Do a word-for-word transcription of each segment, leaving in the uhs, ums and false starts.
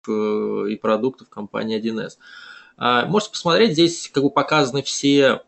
и продуктов компании один эс. Можете посмотреть, здесь как бы показаны все,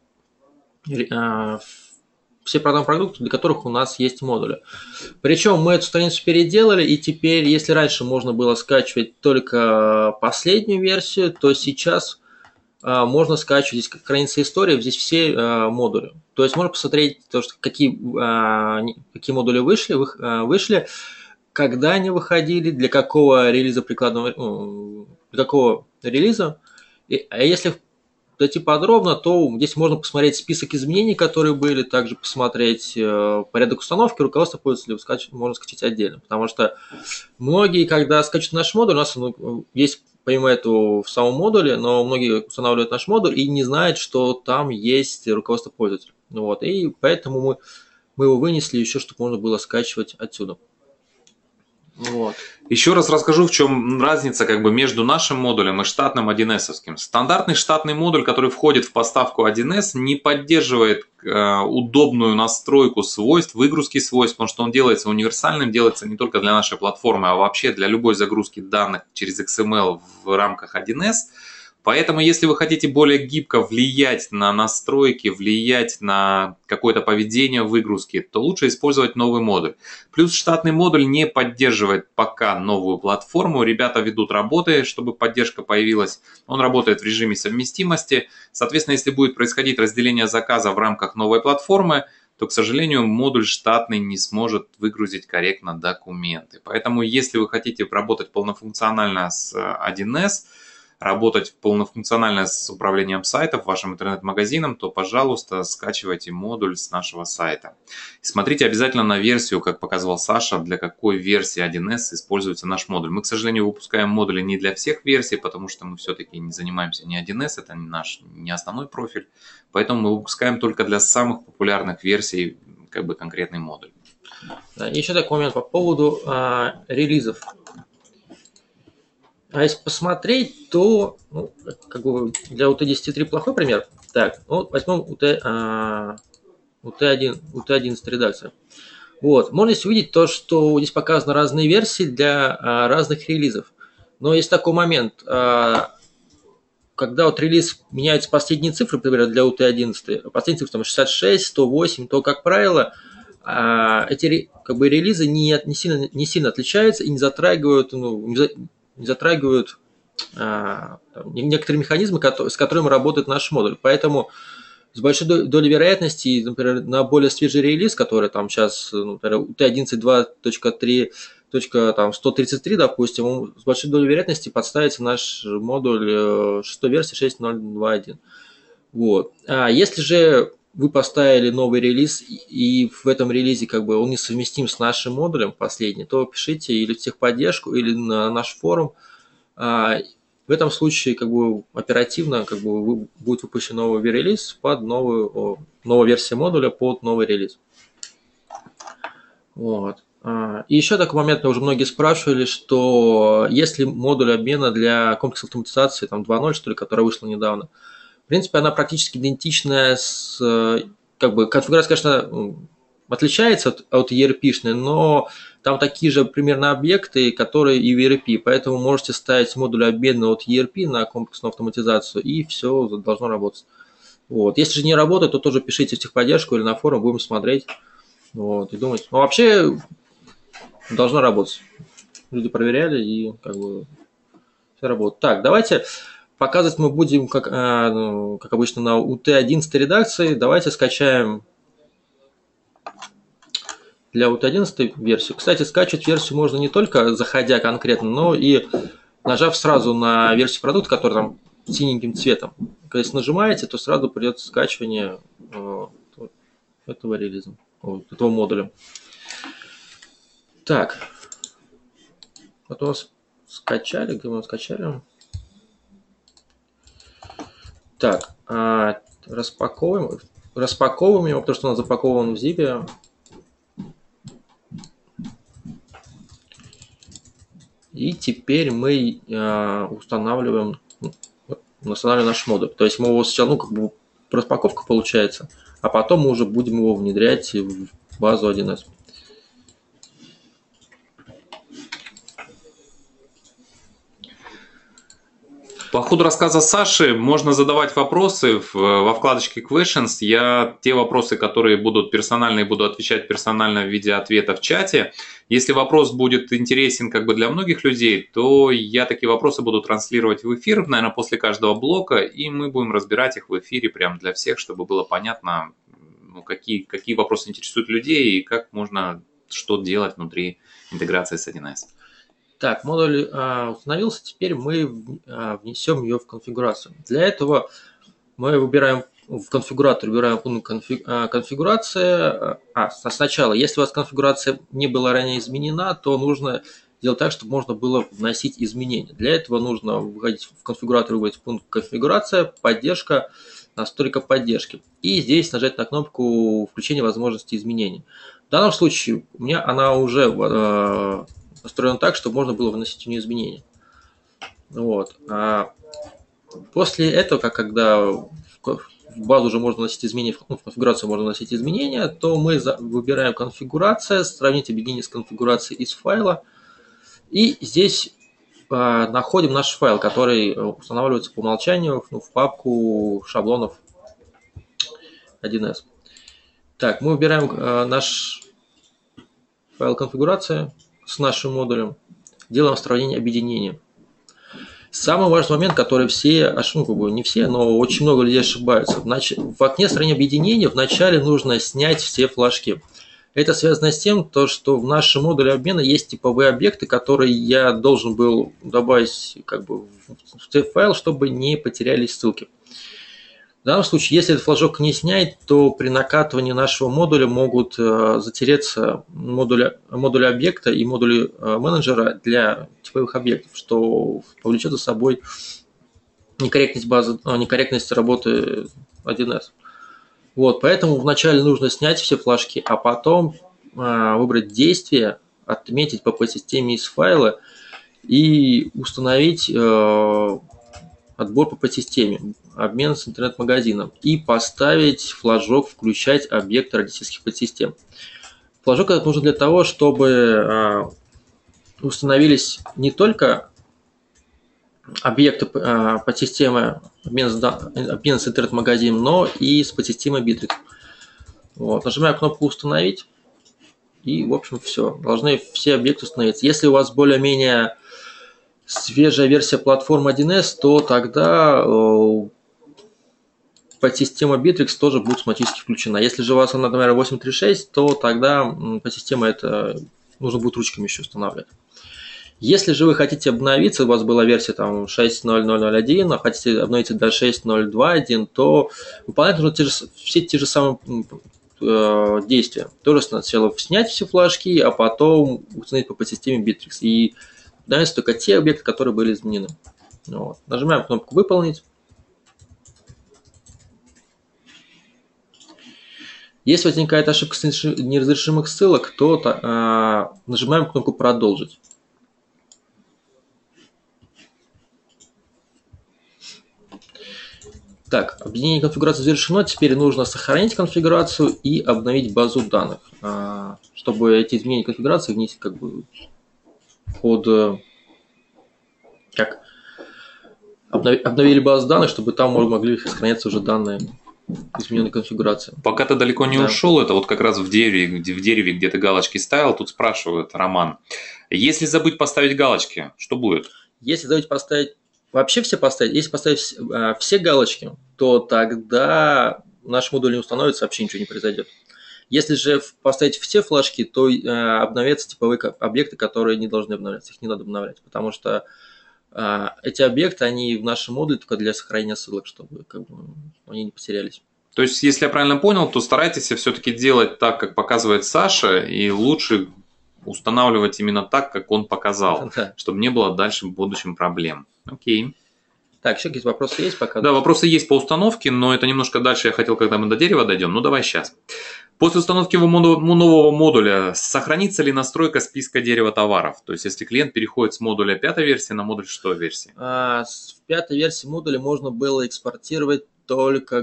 все программные продукты, для которых у нас есть модули. Причем мы эту страницу переделали, и теперь, если раньше можно было скачивать только последнюю версию, то сейчас можно скачивать, здесь страница истории, здесь все модули. То есть можно посмотреть, то, что какие, какие модули вышли, вышли, когда они выходили, для какого релиза прикладного, ну, для какого релиза. И, а если зайти подробно, то здесь можно посмотреть список изменений, которые были, также посмотреть э, порядок установки, руководство пользователя скач... можно скачать отдельно. Потому что многие, когда скачивают наш модуль, у нас ну, есть помимо этого в самом модуле, но многие устанавливают наш модуль и не знают, что там есть руководство пользователя. Вот, и поэтому мы, мы его вынесли еще, чтобы можно было скачивать отсюда. Вот. Еще раз расскажу, в чем разница как бы между нашим модулем и штатным один эсовским. Стандартный штатный модуль, который входит в поставку один эс, не поддерживает э, удобную настройку свойств, выгрузки свойств, потому что он делается универсальным, делается не только для нашей платформы, а вообще для любой загрузки данных через икс эм эл в рамках один эс. Поэтому, если вы хотите более гибко влиять на настройки, влиять на какое-то поведение выгрузки, то лучше использовать новый модуль. Плюс штатный модуль не поддерживает пока новую платформу. Ребята ведут работы, чтобы поддержка появилась. Он работает в режиме совместимости. Соответственно, если будет происходить разделение заказа в рамках новой платформы, то, к сожалению, модуль штатный не сможет выгрузить корректно документы. Поэтому, если вы хотите работать полнофункционально с один эс, работать полнофункционально с управлением сайтов, вашим интернет-магазином, то, пожалуйста, скачивайте модуль с нашего сайта. И смотрите обязательно на версию, как показывал Саша, для какой версии один эс используется наш модуль. Мы, к сожалению, выпускаем модули не для всех версий, потому что мы все-таки не занимаемся не один эс, это не наш не основной профиль. Поэтому мы выпускаем только для самых популярных версий как бы конкретный модуль. Да, еще такой момент по поводу а, релизов. А если посмотреть, то ну, как бы для ю ти десять три плохой пример. Так, ну, возьмем ю ти, а, ю ти один, ю ти одиннадцать редакция. Вот, можно здесь увидеть то, что здесь показаны разные версии для а, разных релизов. Но есть такой момент, а, когда вот релиз меняются последние цифры, например, для ю ти одиннадцать, последние цифры там шестьдесят шесть, сто восемь, то, как правило, а, эти как бы релизы не, не, сильно, не сильно отличаются и не затрагивают, ну, не затрагивают а, там, некоторые механизмы, с которыми работает наш модуль. Поэтому с большой долей вероятности, например, на более свежий релиз, который там сейчас, например, ю ти одиннадцать два точка три точка сто тридцать три, допустим, с большой долей вероятности подставится наш модуль шестой версии шесть точка ноль два точка один. Вот. А если же вы поставили новый релиз, и в этом релизе как бы он несовместим с нашим модулем последний, то пишите или в техподдержку, или на наш форум. В этом случае как бы оперативно как бы будет выпущен новый релиз под новую, новую версию модуля под новый релиз. Вот. И еще такой момент, уже многие спрашивали, что есть ли модуль обмена для комплексной автоматизации там два ноль, что ли, которая вышла недавно. В принципе, она практически идентичная с, как бы, конфигурация, конечно, отличается от, от и ар пи-шной, но там такие же примерно объекты, которые и в и ар пи, поэтому можете ставить модуль обмена от и ар пи на комплексную автоматизацию, и все должно работать. Вот. Если же не работает, то тоже пишите в техподдержку или на форум, будем смотреть, вот, и думать. Но вообще должно работать. Люди проверяли, и как бы все работает. Так, давайте... Показывать мы будем, как, как обычно, на ю ти одиннадцать редакции. Давайте скачаем для ю ти одиннадцать версию. Кстати, скачивать версию можно не только заходя конкретно, но и нажав сразу на версию продукта, которая там синеньким цветом. Если нажимаете, то сразу придет скачивание этого релиза, этого модуля. Так. Вот у нас скачали, где мы скачали. Так, а, распаковываем, распаковываем его, потому что он запакован в зипе. И теперь мы а, устанавливаем, устанавливаем наш модуль. То есть мы его сначала, ну, как бы распаковка получается, а потом мы уже будем его внедрять в базу один эс. По ходу рассказа Саши можно задавать вопросы в, во вкладочке Questions. Я те вопросы, которые будут персональные, буду отвечать персонально в виде ответа в чате. Если вопрос будет интересен как бы для многих людей, то я такие вопросы буду транслировать в эфир, наверное, после каждого блока, и мы будем разбирать их в эфире прям для всех, чтобы было понятно, ну, какие, какие вопросы интересуют людей и как можно что делать внутри интеграции с один эс. Так, модуль а, установился, теперь мы а, внесем ее в конфигурацию. Для этого мы выбираем в конфигуратор, выбираем пункт конфиг, а, конфигурация. А, сначала, если у вас конфигурация не была ранее изменена, то нужно сделать так, чтобы можно было вносить изменения. Для этого нужно входить в конфигуратор, выбрать пункт конфигурация, поддержка, настройка поддержки. И здесь нажать на кнопку включения возможности изменений. В данном случае у меня она уже э, настроена так, чтобы можно было вносить в нее изменения. Вот. А после этого, как когда в базу уже можно вносить изменения, ну, в конфигурацию можно вносить изменения, то мы за, выбираем конфигурация, сравнить объединение с конфигурацией из файла. И здесь э, находим наш файл, который устанавливается по умолчанию, ну, в папку шаблонов один эс. Так, мы выбираем э, наш файл конфигурация с нашим модулем, делаем сравнение объединения. Самый важный момент, который все, ну, не все, но очень много людей ошибаются. В, нач... в окне сравнения объединения вначале нужно снять все флажки. Это связано с тем, то, что в нашем модуле обмена есть типовые объекты, которые я должен был добавить как бы, в файл, чтобы не потерялись ссылки. В данном случае, если этот флажок не снять, то при накатывании нашего модуля могут э, затереться модули, модули объекта и модули э, менеджера для типовых объектов, что повлечет за собой некорректность базы, э, некорректность работы один эс. Вот, поэтому вначале нужно снять все флажки, а потом э, выбрать действие, отметить по подсистеме из файла и установить э, отбор по подсистеме, обмен с интернет-магазином и поставить флажок «Включать объекты родительских подсистем». Флажок этот нужен для того, чтобы э, установились не только объекты э, подсистемы обмен с, обмен с интернет-магазином, но и с подсистемой Bittrex. Вот. Нажимаю кнопку «Установить» и, в общем, все. Должны все объекты установиться. Если у вас более-менее свежая версия платформы один эс, то тогда э, подсистема Bittrex тоже будет автоматически включена. Если же у вас она, например, восемь точка тридцать шесть, то тогда подсистема это нужно будет ручками еще устанавливать. Если же вы хотите обновиться, у вас была версия там шесть точка ноль ноль ноль один, а хотите обновиться до шесть точка ноль два точка один, то выполнять нужно те же, все те же самые э, действия. Тоже сначала снять все флажки, а потом установить по подсистеме Bittrex. И даются только те объекты, которые были изменены. Вот. Нажимаем кнопку «Выполнить». Если возникает ошибка с неразрешимых ссылок, то э, нажимаем кнопку «Продолжить». Так, объединение конфигурации завершено. Теперь нужно сохранить конфигурацию и обновить базу данных, э, чтобы эти изменения конфигурации внести как бы под как обновили базу данных, чтобы там могли сохраняться уже данные измененной конфигурации. Пока ты далеко не да. ушел, это вот как раз в дереве, в дереве, где ты галочки ставил, тут спрашивают, Роман, если забыть поставить галочки, что будет? Если забыть поставить, вообще все поставить, если поставить э, все галочки, то тогда наш модуль не установится, вообще ничего не произойдет. Если же поставить все флажки, то э, обновятся типовые объекты, которые не должны обновляться, их не надо обновлять, потому что э, эти объекты, они в нашем модуле только для сохранения ссылок, чтобы как бы, они не потерялись. То есть, если я правильно понял, то старайтесь все-таки делать так, как показывает Саша, и лучше устанавливать именно так, как он показал, да. чтобы не было дальше в будущем проблем. Окей. Так, еще какие-то вопросы есть пока? Да, вопросы есть по установке, но это немножко дальше я хотел, когда мы до дерева дойдем. Ну, давай сейчас. После установки нового модуля сохранится ли настройка списка дерева товаров? То есть, если клиент переходит с модуля пятой версии на модуль шестой версии? А, в пятой версии модуля можно было экспортировать только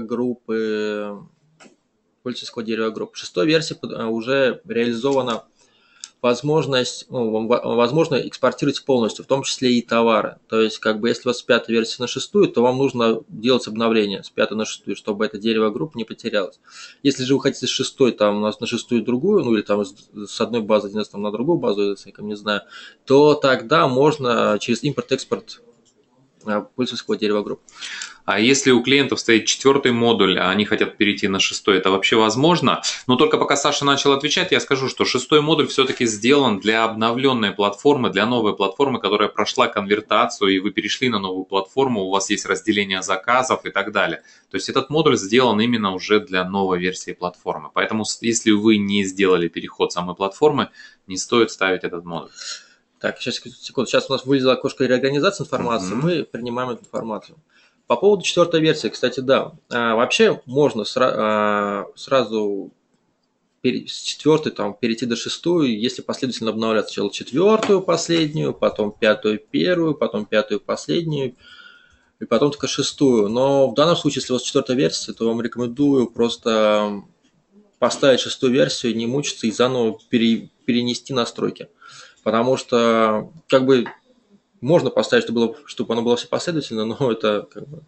группы пользовательского дерева групп. В шестой версии уже реализована возможность, ну, возможно экспортировать полностью, в том числе и товары. То есть, как бы, если у вас с пятой версии на шестую, то вам нужно делать обновление с пятой на шестую, чтобы эта дерево групп не потерялось. Если же вы хотите с шестой там, у нас на шестую другую, ну или там с одной базы один эс там, на другую базу, я не знаю, то тогда можно через импорт-экспорт пользовательского дерева групп. А если у клиентов стоит четвертый модуль, а они хотят перейти на шестой, это вообще возможно? Но только пока Саша начал отвечать, я скажу, что шестой модуль все-таки сделан для обновленной платформы, для новой платформы, которая прошла конвертацию, и вы перешли на новую платформу, у вас есть разделение заказов и так далее. То есть этот модуль сделан именно уже для новой версии платформы. Поэтому если вы не сделали переход самой платформы, не стоит ставить этот модуль. Так, сейчас, секунду. Сейчас у нас вылезло окошко реорганизации информации, mm-hmm. мы принимаем эту информацию. По поводу четвертой версии, кстати, да. А, вообще можно сра- а, сразу пере- с четвертой там, перейти до шестую, если последовательно обновлять сначала четвертую последнюю, потом пятую первую, потом пятую последнюю, и потом только шестую. Но в данном случае, если у вас четвертая версия, то вам рекомендую просто поставить шестую версию, не мучиться и заново пере- перенести настройки. Потому что, как бы, можно поставить, чтобы, было, чтобы оно было все последовательно, но это как бы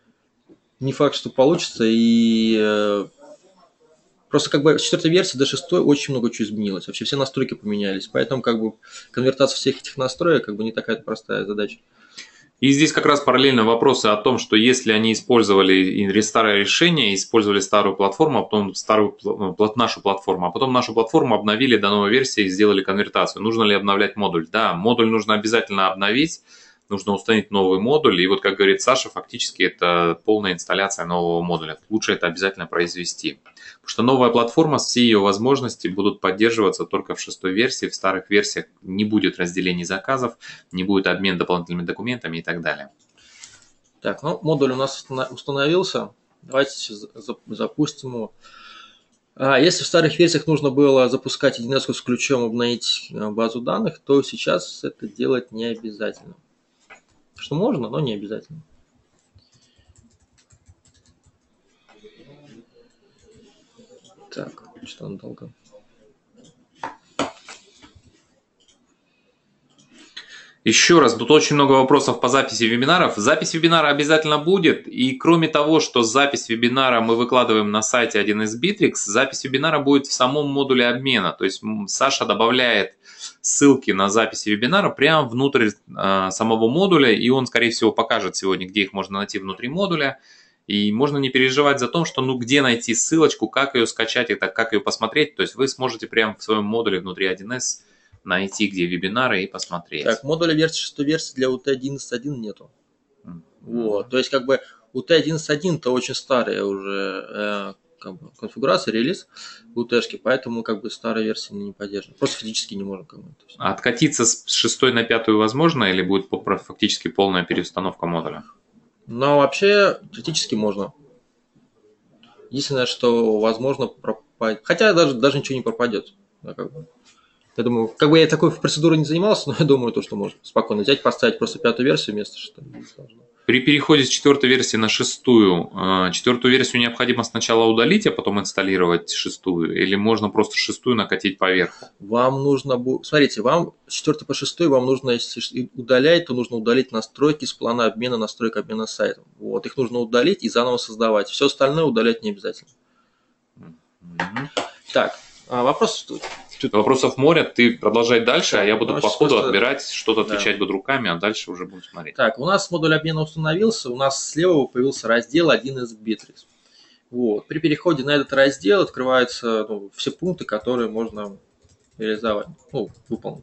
не факт, что получится. И э, просто как бы с четвертой версии до шестой очень много чего изменилось. Вообще все настройки поменялись. Поэтому как бы конвертация всех этих настроек как бы не такая простая задача. И здесь как раз параллельно вопросы о том, что если они использовали старое решение, использовали старую платформу, а потом старую, нашу платформу, а потом нашу платформу обновили до новой версии и сделали конвертацию, нужно ли обновлять модуль? Да, модуль нужно обязательно обновить, нужно установить новый модуль, и вот как говорит Саша, фактически это полная инсталляция нового модуля. Лучше это обязательно произвести. Потому что новая платформа, все ее возможности будут поддерживаться только в шестой версии, в старых версиях не будет разделений заказов, не будет обмен дополнительными документами и так далее. Так, ну модуль у нас установился, давайте сейчас запустим его. Если в старых версиях нужно было запускать один эс с ключом, обновить базу данных, то сейчас это делать не обязательно. Что можно, но не обязательно. Так, что он долго. Еще раз, тут очень много вопросов по записи вебинаров. Запись вебинара обязательно будет. И кроме того, что запись вебинара мы выкладываем на сайте один эс Bittrex, запись вебинара будет в самом модуле обмена. То есть Саша добавляет ссылки на запись вебинара прямо внутрь э, самого модуля. И он, скорее всего, покажет сегодня, где их можно найти внутри модуля. И можно не переживать за то, что ну где найти ссылочку, как ее скачать и так, как ее посмотреть. То есть вы сможете прямо в своем модуле внутри один эс найти, где вебинары, и посмотреть. Так, модуля версии шестой версии для ю ти одиннадцать точка один нету. Mm-hmm. Вот, то есть как бы ю ти одиннадцать точка один это очень старая уже э, как бы, конфигурация, релиз ю ти-шки, поэтому как бы старая версия не поддерживает. Просто физически не можем. Как бы, а откатиться с шестой на пятую возможно или будет фактически полная переустановка модуля? Ну, вообще, теоретически можно. Единственное, что возможно пропадет. Хотя даже, даже ничего не пропадет. Да, как бы. Я думаю, как бы я такой процедурой не занимался, но я думаю, то, что можно спокойно взять, поставить просто пятую версию вместо шестой. При переходе с четвертой версии на шестую, четвертую версию необходимо сначала удалить, а потом инсталлировать шестую? Или можно просто шестую накатить поверху? Вам нужно будет... Смотрите, вам с четвертой по шестой вам нужно, если удалять, то нужно удалить настройки с плана обмена, настройки обмена сайтом. Вот, их нужно удалить и заново создавать. Все остальное удалять не обязательно. Mm-hmm. Так, вопрос тут. Вопросов море, ты продолжай дальше, а я буду ну, по ходу просто... отбирать, что-то отвечать да. буду руками, а дальше уже будем смотреть. Так, у нас модуль обмена установился, у нас слева появился раздел один эс Bittrex. Вот. При переходе на этот раздел открываются ну, все пункты, которые можно реализовать, ну, выполнить.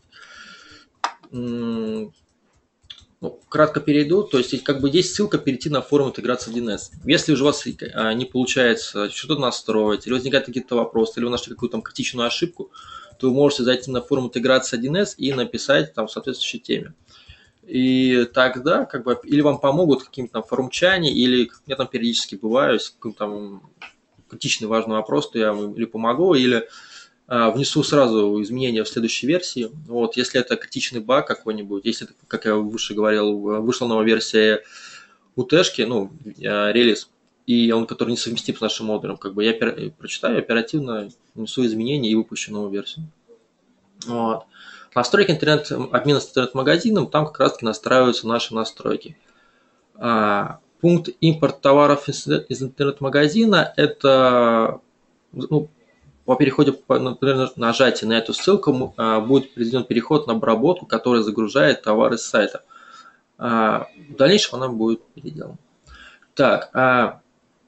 Ну, кратко перейду, то есть как бы есть ссылка перейти на форум интеграции один эс. Если уже у вас не получается что-то настроить, или возникают какие-то вопросы, или вы нашли какую-то там критичную ошибку, то вы можете зайти на форум интеграции один эс и написать там в соответствующей теме. И тогда как бы или вам помогут какие-то там форумчане, или я там периодически бываю, если какой-то там критичный важный вопрос, то я вам или помогу, или а, внесу сразу изменения в следующей версии. Вот, если это критичный баг какой-нибудь, если, это, как я выше говорил, вышла новая версия ю ти-шки, ну, релиз, и он, который несовместим с нашим модулем, как бы я прочитаю, оперативно внесу изменения и выпущу новую версию. Вот. Настройки интернет, обмена с интернет-магазином, там как раз таки настраиваются наши настройки. А, пункт импорт товаров из, из интернет-магазина – это, ну, по переходе, по, например, нажатии на эту ссылку а, будет произведен переход на обработку, которая загружает товары с сайта. А, в дальнейшем она будет переделана. Так, а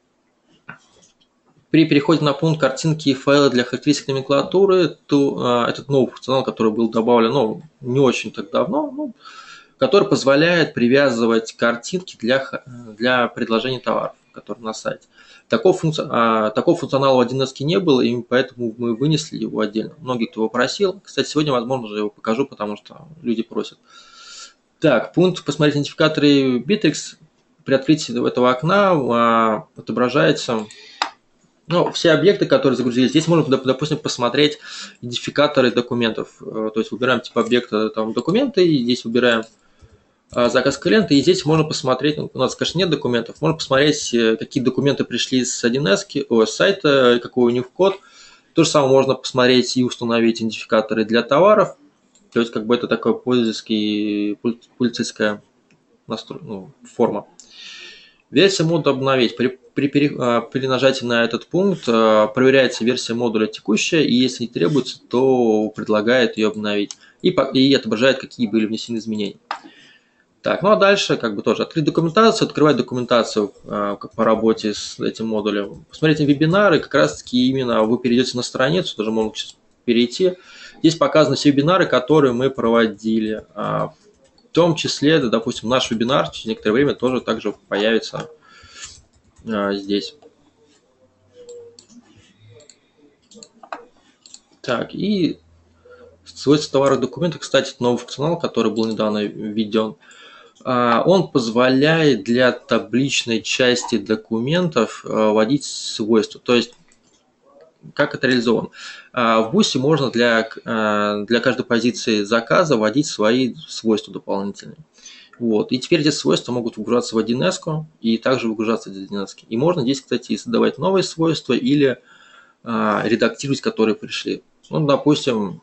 при переходе на пункт картинки и файлы для характеристик номенклатуры, то а, этот новый функционал, который был добавлен, ну, не очень так давно, ну, который позволяет привязывать картинки для, для предложения товаров, которые на сайте. Такого, функци... а, такого функционала в один эс не было, и поэтому мы вынесли его отдельно. Многие кто его просил. Кстати, сегодня, возможно, уже его покажу, потому что люди просят. Так, пункт «Посмотреть идентификаторы Bittrex». При открытии этого окна а, отображается, ну, все объекты, которые загрузились. Здесь можно, допустим, посмотреть идентификаторы документов. То есть выбираем тип объекта, там, документы, и здесь выбираем заказ клиента, и здесь можно посмотреть, ну, у нас, конечно, нет документов, можно посмотреть, какие документы пришли с один эс, о, с сайта, какой у них код. То же самое можно посмотреть и установить идентификаторы для товаров. То есть, как бы это такая пользовательская, пользовательская настрой, ну, форма. Версия модуля обновить. При, при, при нажатии на этот пункт проверяется версия модуля текущая, и если не требуется, то предлагает ее обновить. И, и отображает, какие были внесены изменения. Так, ну а дальше как бы тоже открыть документацию, открывать документацию э, по работе с этим модулем. Посмотрите вебинары, как раз таки именно вы перейдете на страницу, даже можно сейчас перейти. Здесь показаны все вебинары, которые мы проводили. А, в том числе, допустим, наш вебинар через некоторое время тоже также появится а, здесь. Так, и свойства товарных документов, кстати, это новый функционал, который был недавно введен. Он позволяет для табличной части документов вводить свойства. То есть, как это реализовано? В бусе можно для, для каждой позиции заказа вводить свои свойства дополнительные. Вот. И теперь эти свойства могут выгружаться в один эс и также выгружаться в один эс. И можно здесь, кстати, создавать новые свойства или редактировать, которые пришли. Ну, допустим,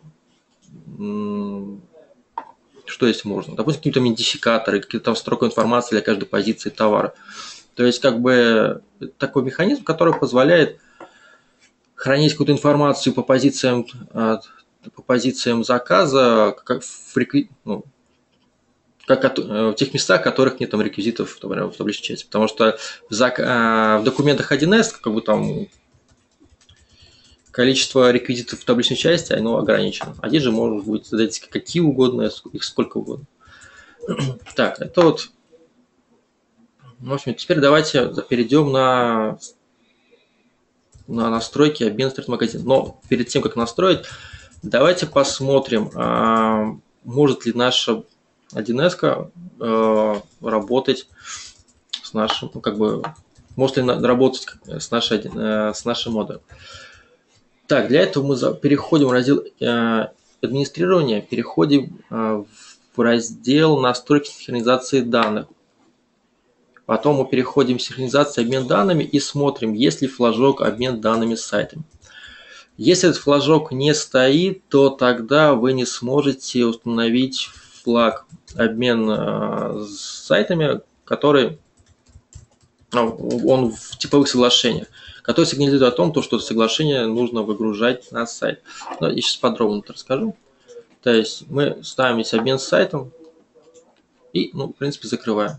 что есть можно? Допустим, какие-то идентификаторы, какие-то там строки информации для каждой позиции товара. То есть, как бы такой механизм, который позволяет хранить какую-то информацию по позициям, по позициям заказа, как в, ну, как в тех местах, в которых нет там реквизитов в табличной части. Потому что в, зак... в документах один эс как бы там количество реквизитов в табличной части, оно ограничено. А здесь же можно будет задать какие угодно, их сколько угодно. Так, это вот. В общем, теперь давайте перейдем на, на настройки обмена интернет-магазина. Но перед тем, как настроить, давайте посмотрим, а, может ли наша один эс а, работать с нашим, ну, как бы, может ли работать с нашей, с нашим модулем. Так, для этого мы переходим в раздел э, администрирования, переходим э, в раздел настройки синхронизации данных. Потом мы переходим в синхронизацию обмен данными и смотрим, есть ли флажок обмен данными с сайтами. Если этот флажок не стоит, то тогда вы не сможете установить флаг обмен э, с сайтами, который он в типовых соглашениях, который сигнализирует о том, что соглашение нужно выгружать на сайт. Но я сейчас подробно это расскажу. То есть мы ставим здесь обмен с сайтом и, ну, в принципе, закрываем.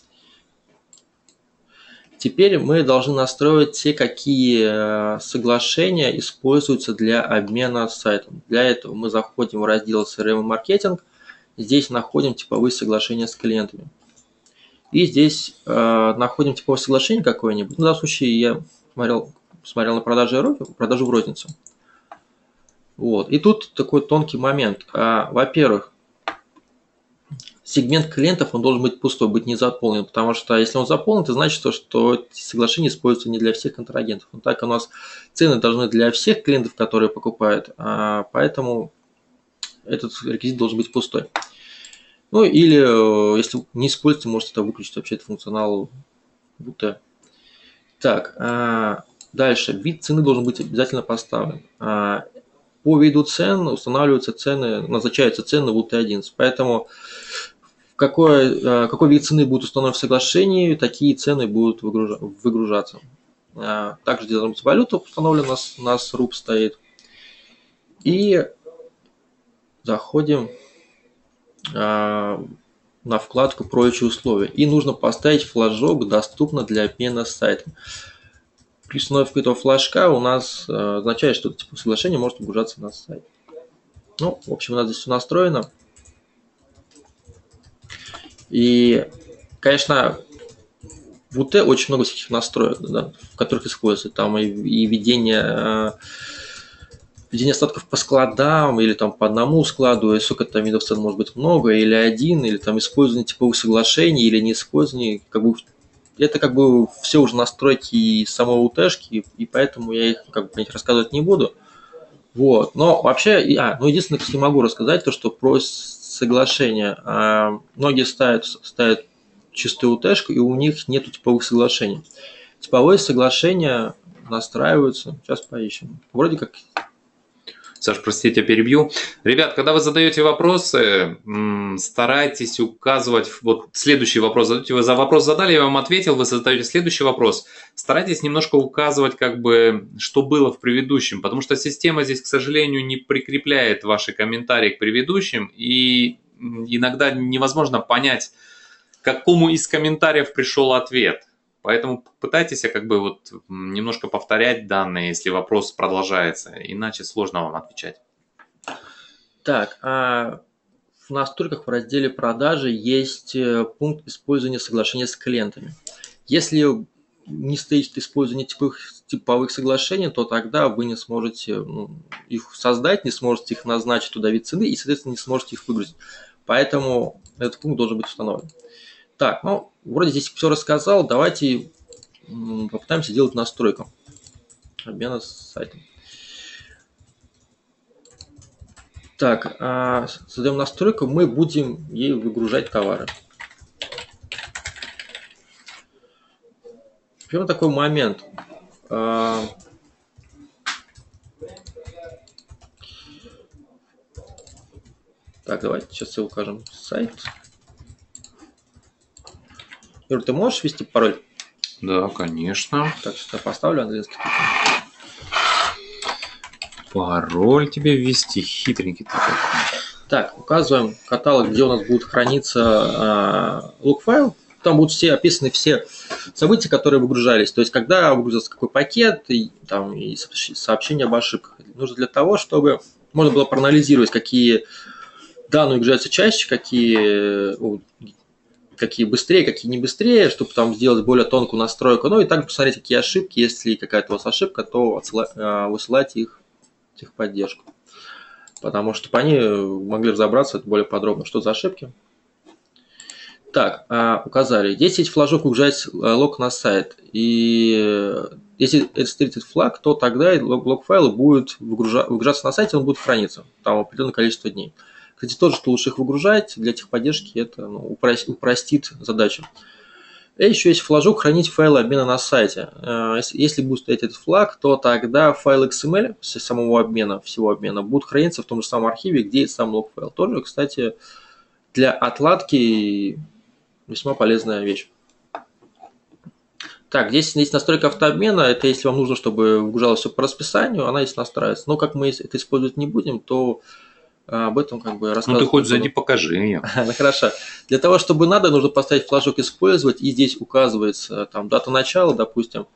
Теперь мы должны настроить те, какие соглашения используются для обмена с сайтом. Для этого мы заходим в раздел си эр эм и маркетинг. Здесь находим типовые соглашения с клиентами. И здесь э, находим типовое соглашение какое-нибудь. В данном случае я смотрел, смотрел на продажу, продажу в розницу. Вот. И тут такой тонкий момент. А, во-первых, сегмент клиентов он должен быть пустой, быть не заполнен, потому что если он заполнен, это значит, что эти соглашения используются не для всех контрагентов. Но так у нас цены должны для всех клиентов, которые покупают, а, поэтому этот реквизит должен быть пустой. Ну или, если не используете, можете это выключить, вообще этот функционал будто. Так, дальше. Вид цены должен быть обязательно поставлен. по виду цен устанавливаются цены, назначаются цены в ю ти одиннадцать. Поэтому в какой, какой вид цены будет установлен в соглашении, такие цены будут выгружаться. Также здесь должна быть валюта установлена, у нас руб стоит. И заходим на вкладку «Прочие условия». И нужно поставить флажок «Доступно для обмена с сайтом». При установке этого флажка у нас э, означает, что типа соглашение может выгружаться на сайт. Ну, в общем, у нас здесь все настроено. И, конечно, в ю ти очень много всяких настроек, да, в которых используется там и, и ведение, э, ведение остатков по складам, или там по одному складу, и сколько там видов цен может быть много, или один, или там использование типовых соглашений, или не использование, как бы это как бы все уже настройки самой ю ти-шки, и поэтому я их как бы рассказывать не буду. Вот. Но вообще, а, ну единственное, что могу рассказать, то что про соглашение. А, многие ставят, ставят чистую ю ти-шку, и у них нету типовых соглашений. Типовые соглашения настраиваются. Сейчас поищем. Вроде как. Саш, простите, я перебью. Ребят, когда вы задаете вопросы, старайтесь указывать, вот следующий вопрос задаете, вы за вопрос задали, я вам ответил, вы задаете следующий вопрос. Старайтесь немножко указывать, как бы, что было в предыдущем, потому что система здесь, к сожалению, не прикрепляет ваши комментарии к предыдущим, и иногда невозможно понять, к какому из комментариев пришел ответ. Поэтому пытайтесь как бы вот немножко повторять данные, если вопрос продолжается, иначе сложно вам отвечать. Так, а в настройках в разделе продажи есть пункт использования соглашения с клиентами. Если не стоит использование типовых, типовых соглашений, то тогда вы не сможете ну, их создать, не сможете их назначить туда вид цены и, соответственно, не сможете их выгрузить. Поэтому этот пункт должен быть установлен. Так, ну, вроде здесь все рассказал. Давайте попытаемся сделать настройку обмена с сайтом. Так, создаем настройку, мы будем ей выгружать товары. Прямо такой момент. Так, давайте сейчас все укажем. Сайт. Юр, ты можешь ввести пароль? Да, конечно. Так, что я поставлю английский. Пароль тебе ввести, хитренький такой. Так, указываем каталог, где у нас будет храниться э, лог-файл. Там будут все описаны все события, которые выгружались. То есть, когда выгрузился какой пакет, и, там, и сообщения об ошибках. Нужно для того, чтобы можно было проанализировать, какие данные выгружаются чаще, какие... какие быстрее, какие не быстрее, чтобы там сделать более тонкую настройку. Ну и также посмотреть, какие ошибки. Если какая-то у вас ошибка, то высылать их в техподдержку. Потому что они могли разобраться более подробно, что за ошибки. Так, указали. Здесь есть флажок «Выгружать лог на сайт». И если это стоит флаг, то тогда лог-файл будет выгружаться на сайте, он будет храниться там определенное количество дней. Кстати, тоже, что лучше их выгружать, для техподдержки это ну, упростит задачу. И еще есть флажок «Хранить файлы обмена на сайте». Если будет стоять этот флаг, то тогда файл икс эм эль самого обмена, всего обмена, будет храниться в том же самом архиве, где и сам лог-файл. Тоже, кстати, для отладки весьма полезная вещь. Так, здесь есть настройка автообмена. Это если вам нужно, чтобы выгружалось все по расписанию, она здесь настраивается. Но как мы это использовать не будем, то об этом как бы рассказывать. Ну ты хоть зайди покажи ее. Ну хорошо. Для того, чтобы надо, нужно поставить флажок «Использовать», и здесь указывается там дата начала, допустим,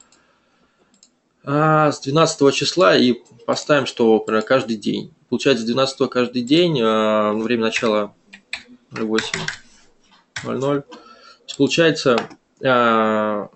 с двенадцатого числа, и поставим, что, например, каждый день. Получается, с двенадцатого каждый день, время начала восемь ноль ноль. Получается, так,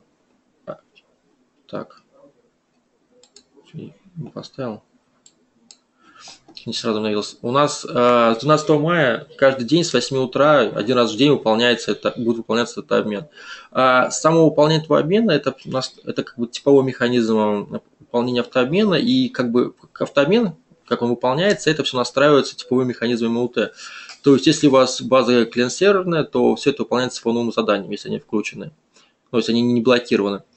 не поставил. Не сразу навелся. У нас э, с двенадцатого мая каждый день с восьми утра один раз в день выполняется это, будет выполняться этот обмен. А само выполнение этого обмена это, у нас, это как бы типовой механизм выполнения автообмена, и как бы автообмен, как он выполняется, это все настраивается типовым механизмом ю ти. То есть, если у вас база клиент-серверная, то все это выполняется фоновым заданием, если они включены. То есть они не блокированы.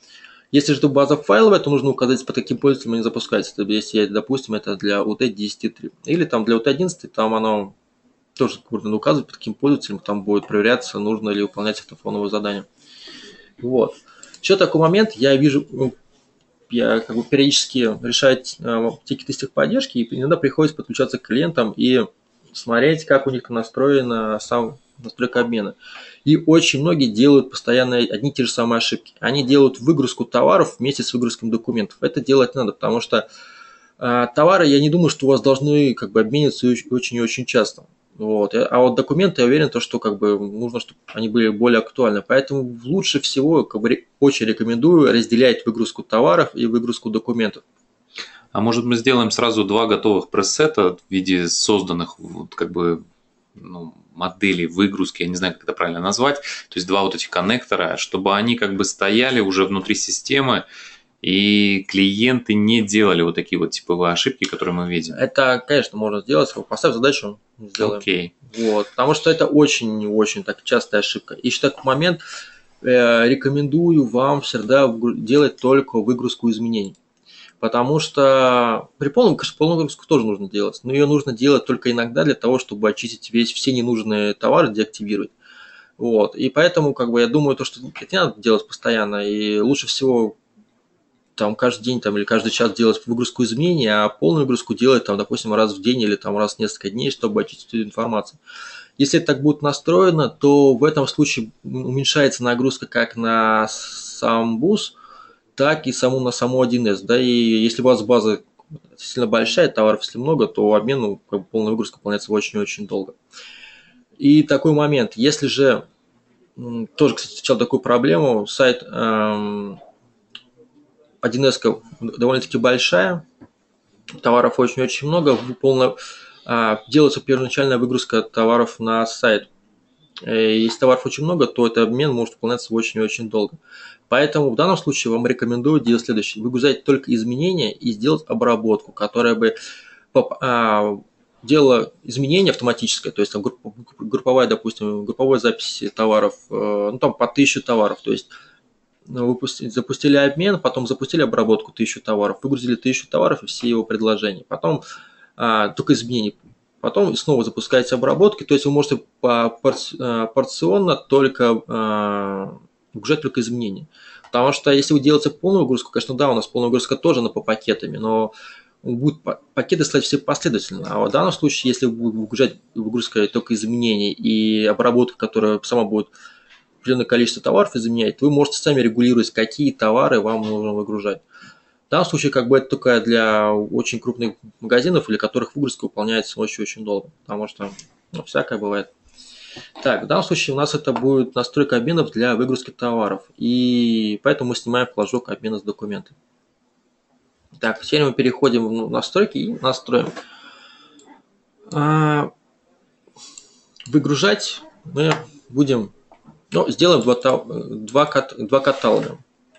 Если же это база файловая, то нужно указать, под каким пользователем они запускаются. Если, допустим, это для ю ти десять точка три. Или там для ю ти одиннадцать, там оно тоже нужно указывать, под каким пользователем там будет проверяться, нужно ли выполнять это фоновое задание. Вот. Еще такой момент, я вижу, я как бы периодически решаю э, тикеты с техподдержки, и иногда приходится подключаться к клиентам и смотреть, как у них настроена сам настройка обмена. И очень многие делают постоянно одни и те же самые ошибки. Они делают выгрузку товаров вместе с выгрузкой документов. Это делать надо, потому что э, товары, я не думаю, что у вас должны как бы обмениваться очень и очень часто. Вот. А вот документы, я уверен, то, что как бы нужно, чтобы они были более актуальны. Поэтому лучше всего, как бы, очень рекомендую разделять выгрузку товаров и выгрузку документов. А может мы сделаем сразу два готовых пресета в виде созданных вот, как бы, ну, моделей выгрузки, я не знаю, как это правильно назвать, то есть два вот этих коннектора, чтобы они как бы стояли уже внутри системы, и клиенты не делали вот такие вот типовые ошибки, которые мы видим. Это, конечно, можно сделать. Поставь задачу, сделаем. Окей. Вот, потому что это очень-очень так частая ошибка. Еще такой момент, э, рекомендую вам всегда делать только выгрузку изменений. Потому что при полном, конечно, полную выгрузку тоже нужно делать, но ее нужно делать только иногда для того, чтобы очистить весь, все ненужные товары, деактивировать. Вот. И поэтому, как бы, я думаю, то, что это не надо делать постоянно, и лучше всего там каждый день там, или каждый час делать выгрузку изменений, а полную выгрузку делать, там, допустим, раз в день или там, раз в несколько дней, чтобы очистить эту информацию. Если это так будет настроено, то в этом случае уменьшается нагрузка как на сам бус, так и саму на саму один эс. Да, и если у вас база сильно большая, товаров если много, то обмен, ну, как бы полная выгрузка выполняется очень-очень долго. И такой момент, если же, тоже, кстати, встречал такую проблему, сайт эм, один эс довольно-таки большая, товаров очень-очень много, полно, а, делается первоначальная выгрузка товаров на сайт. Если товаров очень много, то этот обмен может выполняться очень-очень долго. Поэтому в данном случае вам рекомендую делать следующее. Выгрузать только изменения и сделать обработку, которая бы а, делала изменения автоматическое, то есть там, групповая, допустим, групповая запись товаров, ну там по тысяче товаров, то есть выпустили, запустили обмен, потом запустили обработку тысячу товаров, выгрузили тысячу товаров и все его предложения, потом а, только изменений. Потом снова запускаете обработки, то есть вы можете порционно только выгружать только изменения. Потому что если вы делаете полную выгрузку, конечно, да, у нас полная выгрузка тоже, но по пакетами, но будут пакеты слать все последовательно. А в данном случае, если вы будете выгружать выгрузкой только изменений и обработка, которая сама будет определенное количество товаров изменять, вы можете сами регулировать, какие товары вам нужно выгружать. В данном случае, как бы это только для очень крупных магазинов, или которых выгрузка выполняется очень-очень долго, потому что ну, всякое бывает. Так, в данном случае у нас это будет настройка обменов для выгрузки товаров, и поэтому мы снимаем флажок обмена с документами. Так, теперь мы переходим в настройки и настроим. Выгружать мы будем, ну, сделаем два, два, два каталога.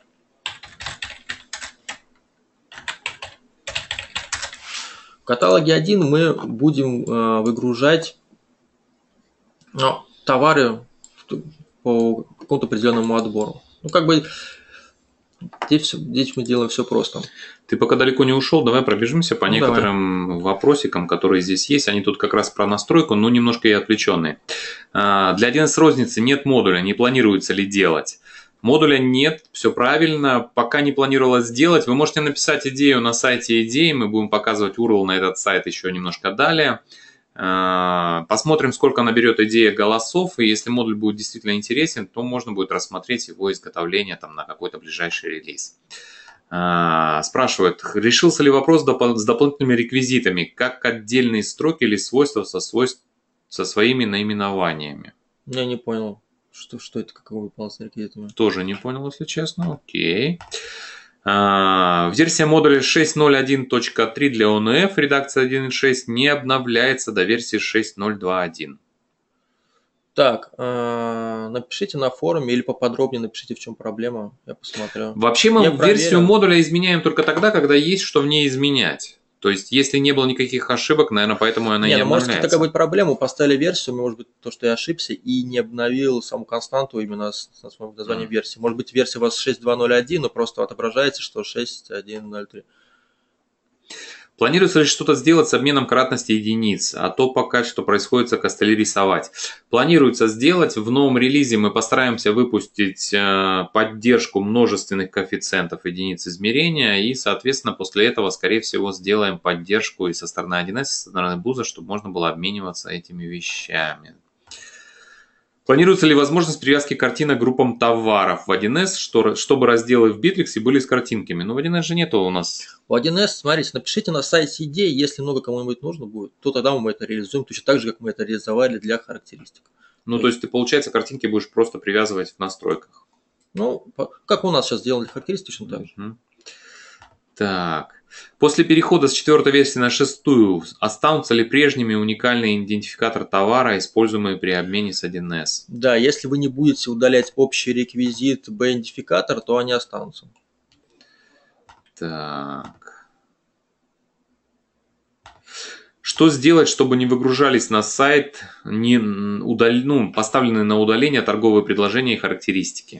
В каталоге один мы будем э, выгружать ну, товары по какому-то определенному отбору. Ну, как бы здесь, все, здесь мы делаем все просто. Ты пока далеко не ушел, давай пробежимся по ну, некоторым давай. вопросикам, которые здесь есть. Они тут как раз про настройку, но немножко и отвлеченные. Для один эс розницы нет модуля, не планируется ли делать? Модуля нет, все правильно, пока не планировалось сделать. Вы можете написать идею на сайте идеи, мы будем показывать ю ар эл на этот сайт еще немножко далее. Посмотрим, сколько наберет идея голосов, и если модуль будет действительно интересен, то можно будет рассмотреть его изготовление там, на какой-то ближайший релиз. Спрашивают, решился ли вопрос с дополнительными реквизитами, как отдельные строки или свойства со, свойств, со своими наименованиями? Я не понял. Что, что это, как его выполнялось реквизитами? Тоже не понял, если честно. Окей. А, версия модуля шесть ноль один точка три для о эн эф редакция один точка шесть не обновляется до версии шесть ноль два точка один. Так, э, напишите на форуме или поподробнее напишите, в чем проблема. Я посмотрю. Вообще мы Я версию проверю. модуля изменяем только тогда, когда есть что в ней изменять. То То есть, если не было никаких ошибок, наверное, поэтому она Не, и не ну может обновляется. такая быть проблема, поставили версию, может быть, то, что я ошибся и не обновил саму константу именно с, с самым названием Mm. версии. Может быть, версия у вас шесть два ноль один, но просто отображается, что шесть один ноль три. Планируется ли что-то сделать с обменом кратности единиц, а то пока что происходит костыли рисовать. Планируется сделать, в новом релизе мы постараемся выпустить э, поддержку множественных коэффициентов единиц измерения, и, соответственно, после этого, скорее всего, сделаем поддержку и со стороны один эс, и со стороны буза, чтобы можно было обмениваться этими вещами. Планируется ли возможность привязки картинок к группам товаров в один эс, что, чтобы разделы в Bittrex были с картинками? Но в один эс же нету у нас. В один эс, смотрите, напишите на сайте идеи, если много кому-нибудь нужно будет, то тогда мы это реализуем точно так же, как мы это реализовали для характеристик. Ну, то есть ты, получается, картинки будешь просто привязывать в настройках. Ну, как у нас сейчас сделали характеристики, точно так же. Угу. Так. После перехода с четвертой версии на шестую останутся ли прежними уникальные идентификаторы товара, используемые при обмене с один эс? Да, если вы не будете удалять общий реквизит B-идентификатор, то они останутся. Так. Что сделать, чтобы не выгружались на сайт не удал... ну, поставленные на удаление торговые предложения и характеристики?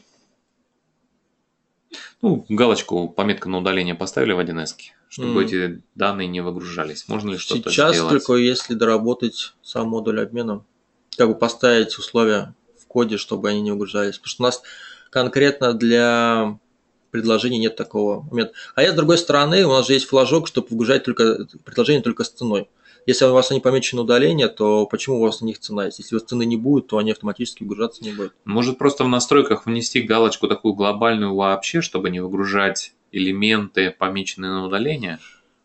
Ну, галочку, пометка на удаление поставили в один эс, чтобы mm. эти данные не выгружались. Можно ли что-то Сейчас сделать? только если доработать сам модуль обмена, как бы поставить условия в коде, чтобы они не выгружались. Потому что у нас конкретно для предложений нет такого момента. А я, с другой стороны, у нас же есть флажок, чтобы выгружать только предложения только с ценой. Если у вас они помечены удаление, то почему у вас на них цена есть? Если у вас цены не будет, то они автоматически выгружаться не будут. Может просто в настройках внести галочку такую глобальную вообще, чтобы не выгружать элементы, помеченные на удаление?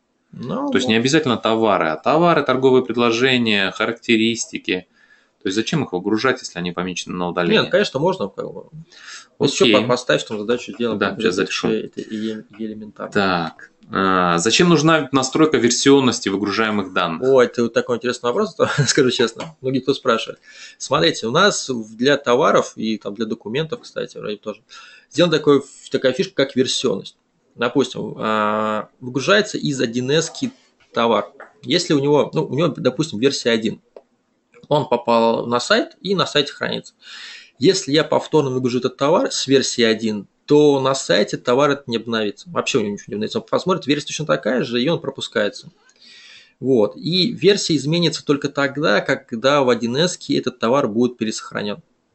Ну, то есть не обязательно товары, а товары, торговые предложения, характеристики. То есть зачем их выгружать, если они помечены на удаление? Нет, конечно, можно. Как бы. Еще поставь там задачу сделать. Да, сейчас запишу. Это и элементарно. Так. А, зачем нужна настройка версионности выгружаемых данных? О, это вот такой интересный вопрос, скажу честно. Многие кто спрашивает. Смотрите, у нас для товаров и там, для документов, кстати, вроде тоже, сделана такой, такая фишка, как версионность. Допустим, выгружается из один эс товар. Если у него, ну, у него, допустим, версия один. Он попал на сайт и на сайте хранится. Если я повторно выгружу этот товар с версии один, то на сайте товар это не обновится. Вообще у него ничего не обновится. Он посмотрит, версия точно такая же, и он пропускается. Вот. И версия изменится только тогда, когда в один эс этот товар будет пересохранен.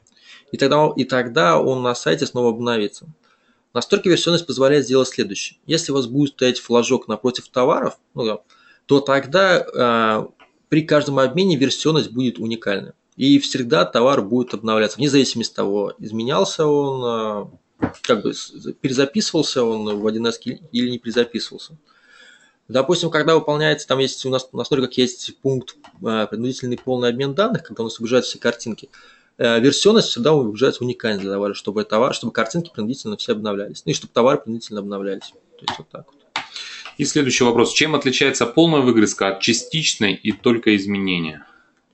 И тогда, и тогда он на сайте снова обновится. Настройка версионность позволяет сделать следующее. Если у вас будет стоять флажок напротив товаров, ну, то тогда э, при каждом обмене версионность будет уникальна. И всегда товар будет обновляться, вне зависимости от того, изменялся он, э, как бы перезаписывался он в один эс или не перезаписывался. Допустим, когда выполняется, там есть у нас на настройках есть пункт э, принудительный полный обмен данных, когда у нас выгружаются все картинки. Версионность всегда выгружается уникально для товара, чтобы, товар, чтобы картинки принудительно все обновлялись. Ну и чтобы товары принудительно обновлялись. То есть вот так вот. И следующий вопрос. Чем отличается полная выгрузка от частичной и только изменения?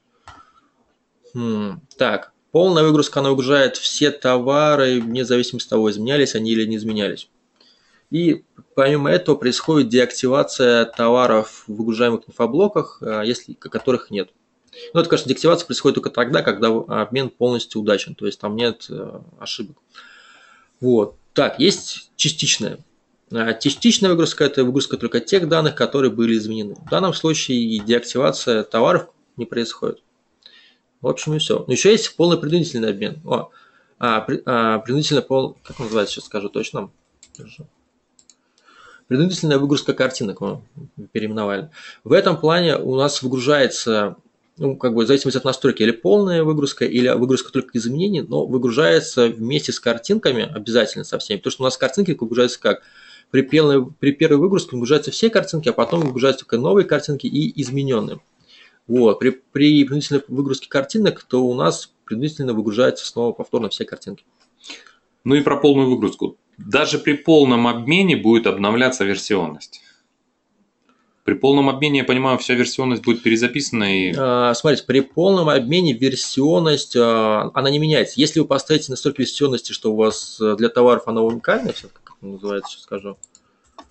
Хм, так, полная выгрузка, она выгружает все товары, вне зависимости от того, изменялись они или не изменялись. И помимо этого происходит деактивация товаров в выгружаемых инфоблоках, если которых нет. Ну, это, конечно, деактивация происходит только тогда, когда обмен полностью удачен, то есть там нет э, ошибок. Вот. Так, есть частичная. Частичная выгрузка – это выгрузка только тех данных, которые были изменены. В данном случае деактивация товаров не происходит. В общем, и все. Но еще есть полный принудительный обмен. О, а, при, а, принудительный пол... Как он называется, сейчас скажу точно. Принудительная выгрузка картинок мы переименовали. В этом плане у нас выгружается... Ну, как бы в зависимости от настройки, или полная выгрузка, или выгрузка только изменений, но выгружается вместе с картинками обязательно со всеми. Потому что у нас картинки выгружаются как? При первой, при первой выгрузке выгружаются все картинки, а потом выгружаются только новые картинки и измененные. Вот. При, при принудительной выгрузке картинок, то у нас принудительно выгружаются снова повторно все картинки. Ну и про полную выгрузку. Даже при полном обмене будет обновляться версионность. При полном обмене, я понимаю, вся версионность будет перезаписана. И... А, смотрите, при полном обмене версионность, а, она не меняется. Если вы поставите настройки версионности, что у вас для товаров она уникальная, как это называется, сейчас скажу.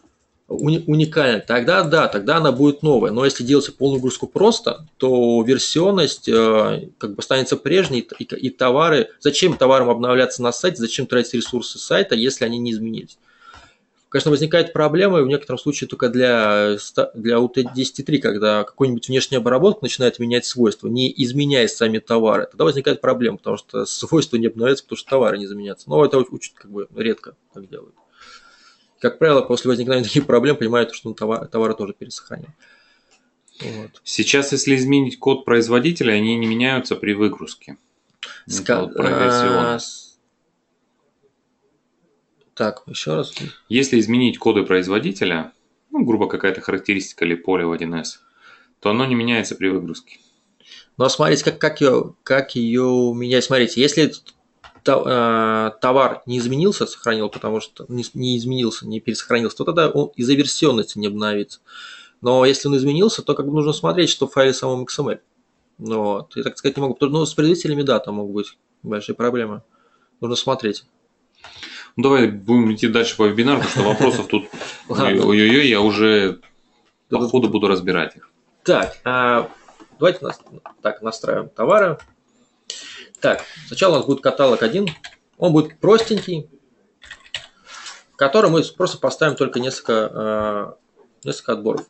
уни- уникальная, тогда да, тогда она будет новая. Но если делать полную нагрузку просто, то версионность э, как бы останется прежней, и, и товары, зачем товарам обновляться на сайте, зачем тратить ресурсы сайта, если они не изменились. Конечно, возникает проблема, и в некотором случае только для, для ю ти десять три, когда какой-нибудь внешняя обработка начинает менять свойства, не изменяя сами товары. Тогда возникает проблема, потому что свойства не обновляются, потому что товары не изменяются. Но это учат как бы редко так делают. Как правило, после возникновения таких проблем понимают, что товар, товары тоже пересохраняют. Вот. Сейчас, если изменить код производителя, они не меняются при выгрузке. Ска- вот про версионы. Так, еще раз. Если изменить коды производителя, ну, грубо какая-то характеристика или поле в один эс, то оно не меняется при выгрузке. Но смотрите, как, как, ее, как ее менять. Смотрите, если товар не изменился, сохранил, потому что не, не изменился, не пересохранился, то тогда он из-за версионности не обновится. Но если он изменился, то как бы нужно смотреть, что в файле самом икс эм эль. Ну, вот. И, так сказать, не могу. Но с производителями, да, там могут быть большие проблемы. Нужно смотреть. Ну, давай будем идти дальше по вебинару, потому что вопросов тут ой-ой-ой, я уже по ходу буду разбирать их. Так, давайте так, настраиваем товары. Так, сначала у нас будет каталог один. Он будет простенький, в котором мы просто поставим только несколько, несколько отборов.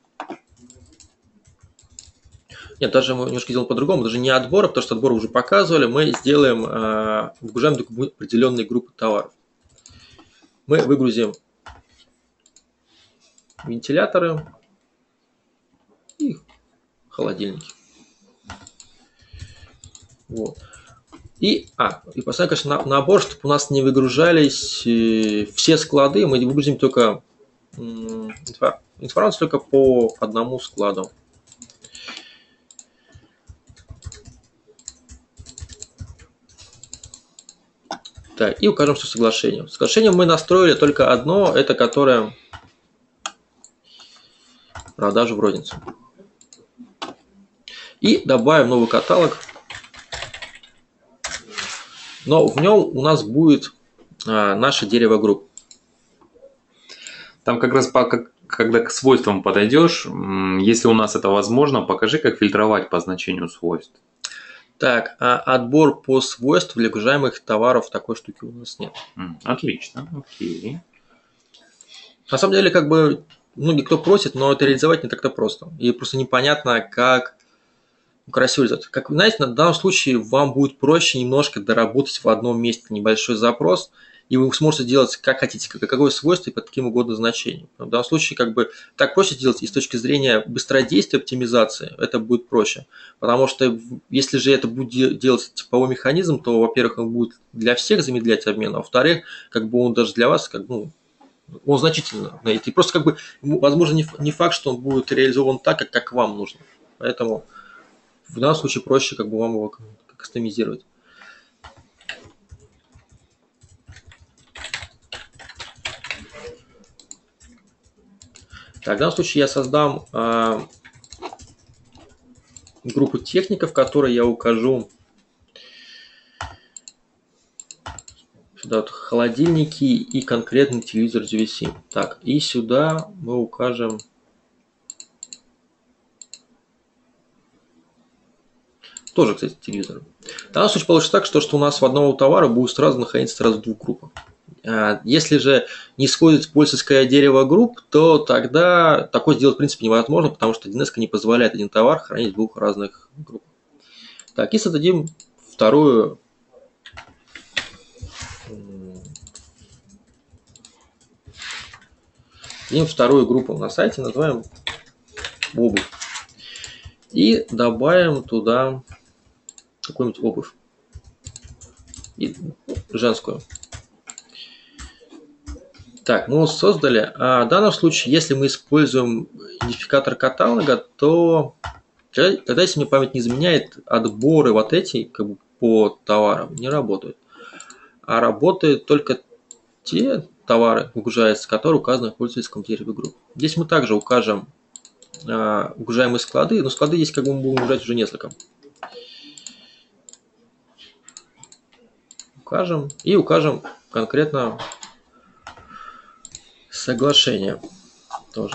Нет, даже мы немножко сделаем по-другому, даже не отборы, потому что отборы уже показывали. Мы сделаем, выгружаем определенные группы товаров. Мы выгрузим вентиляторы и холодильники. Вот. И, а, и поставим, конечно, на, набор, чтобы у нас не выгружались э, все склады. Мы выгрузим только э, информацию только по одному складу. Так, и укажем, что соглашение. Соглашение мы настроили только одно, это которое продажу в розницу. И добавим новый каталог. Но в нем у нас будет а, наше дерево групп. Там как раз по, как, когда к свойствам подойдешь, если у нас это возможно, покажи, как фильтровать по значению свойств. Так, а отбор по свойствам для выгружаемых товаров такой штуки у нас нет. Отлично, окей. На самом деле, как бы, многие кто просит, но это реализовать не так-то просто. И просто непонятно, как красиво реализовать. Как вы знаете, в данном случае вам будет проще немножко доработать в одном месте небольшой запрос, и вы сможете делать как хотите, какое свойство и под каким угодно значением. В данном случае как бы так проще сделать и с точки зрения быстродействия, оптимизации, это будет проще. Потому что если же это будет делать типовой механизм, то, во-первых, он будет для всех замедлять обмен, а во-вторых, как бы он даже для вас, как ну, он значительно. И просто как бы, возможно, не факт, что он будет реализован так, как, как вам нужно. Поэтому в данном случае проще как бы вам его кастомизировать. Так, в данном случае я создам э, группу техников, в которой я укажу сюда вот холодильники и конкретный телевизор джи ви си. Так, и сюда мы укажем тоже, кстати, телевизор. В данном случае получится так, что, что у нас в одного товара будет сразу находиться сразу в двух группах. Если же не использовать пользовательское дерево групп, то тогда такое сделать в принципе невозможно, потому что ди эн эс не позволяет один товар хранить в двух разных группах. Так, и создадим вторую создадим вторую группу на сайте, называем обувь. И добавим туда какую-нибудь обувь. И женскую. Так, мы его создали. А в данном случае, если мы используем идентификатор каталога, то тогда, если мне память не изменяет, отборы вот эти как бы, по товарам не работают. А работают только те товары, выгружаются, которые указаны в пользовательском дереве групп. Здесь мы также укажем а, выгружаемые склады, но склады здесь как бы мы будем выгружать уже несколько. Укажем и укажем конкретно соглашение. тоже.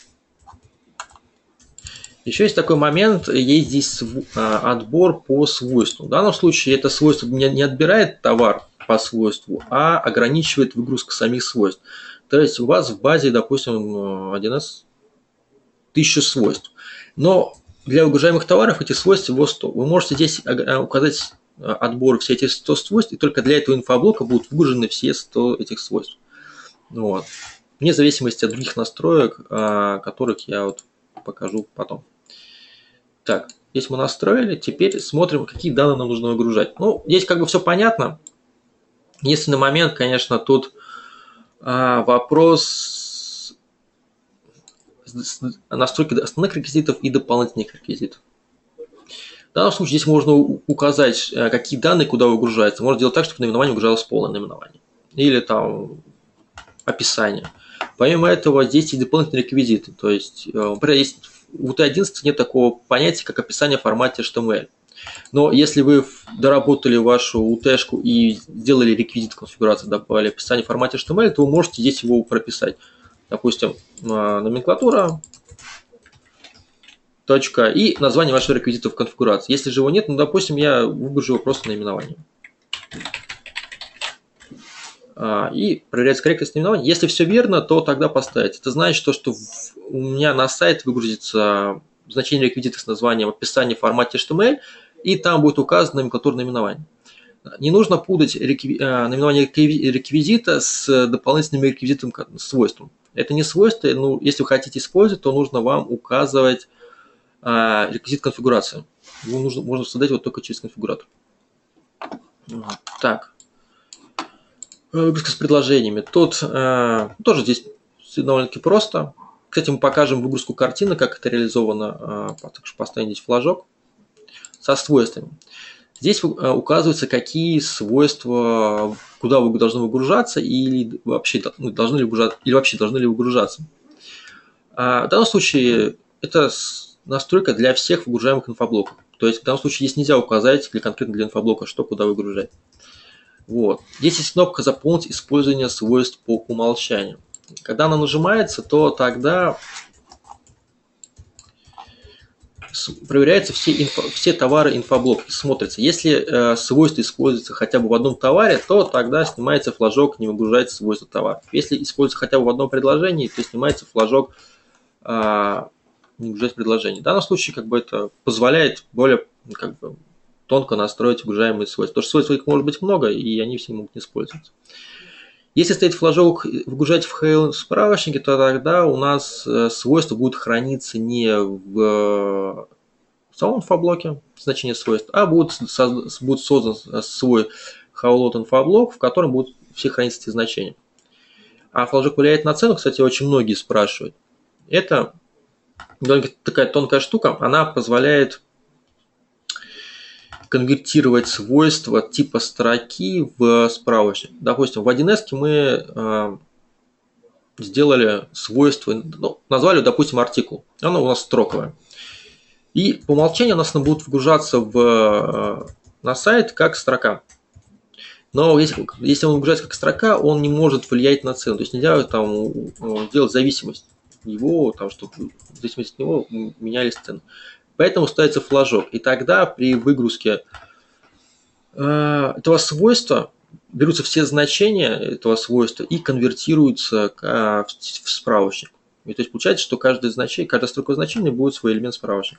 Еще есть такой момент, есть здесь отбор по свойству. В данном случае это свойство не отбирает товар по свойству, а ограничивает выгрузку самих свойств. То есть у вас в базе, допустим, один эс тысяча свойств. Но для выгружаемых товаров эти свойства всего сто. Вы можете здесь указать отбор все эти сто свойств, и только для этого инфоблока будут выгружены все сто этих свойств. Вот. Вне зависимости от других настроек, которых я вот покажу потом. Так, здесь мы настроили, теперь смотрим, какие данные нам нужно выгружать. Ну, здесь как бы все понятно. Единственный момент, конечно, тут а, вопрос настройки основных реквизитов и дополнительных реквизитов. В данном случае здесь можно указать, какие данные куда выгружаются. Можно сделать так, чтобы наименование выгружалось полное наименование. Или там описание. Помимо этого, здесь есть дополнительные реквизиты. То есть, например, есть в ю ти одиннадцать нет такого понятия, как описание в формате эйч ти эм эль. Но если вы доработали вашу ю ти-шку и сделали реквизит конфигурации, добавили описание в формате эйч ти эм эль, то вы можете здесь его прописать. Допустим, номенклатура, точка и название вашего реквизита в конфигурации. Если же его нет, ну, допустим, я выгружу его просто наименование. И проверяется корректность наименования. Если все верно, то тогда поставить. Это значит, что, что у меня на сайт выгрузится значение реквизита с названием описание в формате эйч ти эм эль, и там будет указано номенклатура наименования. Не нужно путать рекви... наименование реквизита с дополнительным реквизитом свойством. Это не свойство, ну, если вы хотите использовать, то нужно вам указывать а, реквизит конфигурации. Его нужно, можно создать вот только через конфигуратор. Так. Выгрузка с предложениями. Тут э, тоже здесь довольно-таки просто. Кстати, мы покажем выгрузку картины, как это реализовано. Э, так что поставим здесь флажок со свойствами. Здесь э, указывается, какие свойства, куда вы должны выгружаться или вообще ну, должны ли выгружаться, или вообще должны ли выгружаться. А в данном случае это настройка для всех выгружаемых инфоблоков. То есть в данном случае здесь нельзя указать для конкретно для инфоблока, что куда выгружать. Вот. Здесь есть кнопка «Заполнить использование свойств по умолчанию». Когда она нажимается, то тогда проверяются все, инфо, все товары инфоблока, смотрится. Если э, свойства используются хотя бы в одном товаре, то тогда снимается флажок «Не выгружать свойства товара». Если используется хотя бы в одном предложении, то снимается флажок э, «Не выгружать предложение». В данном случае как бы, это позволяет более как бы, тонко настроить выгружаемые свойства. Потому что свойств их может быть много, и они все могут не использоваться. Если стоит флажок «Выгружать в эйч эл справочнике», то тогда у нас свойства будут храниться не в самом инфоблоке, значение свойств, а будет, будет создан свой Howlot инфоблок, в котором будут все храниться эти значения. А флажок влияет на цену, кстати, очень многие спрашивают. Это такая тонкая штука, она позволяет конвертировать свойства типа строки в справочник. Допустим, в один эс мы э, сделали свойство, ну, назвали, допустим, артикул. Оно у нас строковое. И по умолчанию у нас оно будет выгружаться в, э, на сайт как строка. Но если, если он выгружается как строка, он не может влиять на цену. То есть нельзя там сделать зависимость его, там, чтобы в зависимости от него менялись цены. Поэтому ставится флажок. И тогда при выгрузке э, этого свойства берутся все значения этого свойства и конвертируются к, в справочник. И то есть получается, что каждое значение, каждая строка значения будет свой элемент справочника.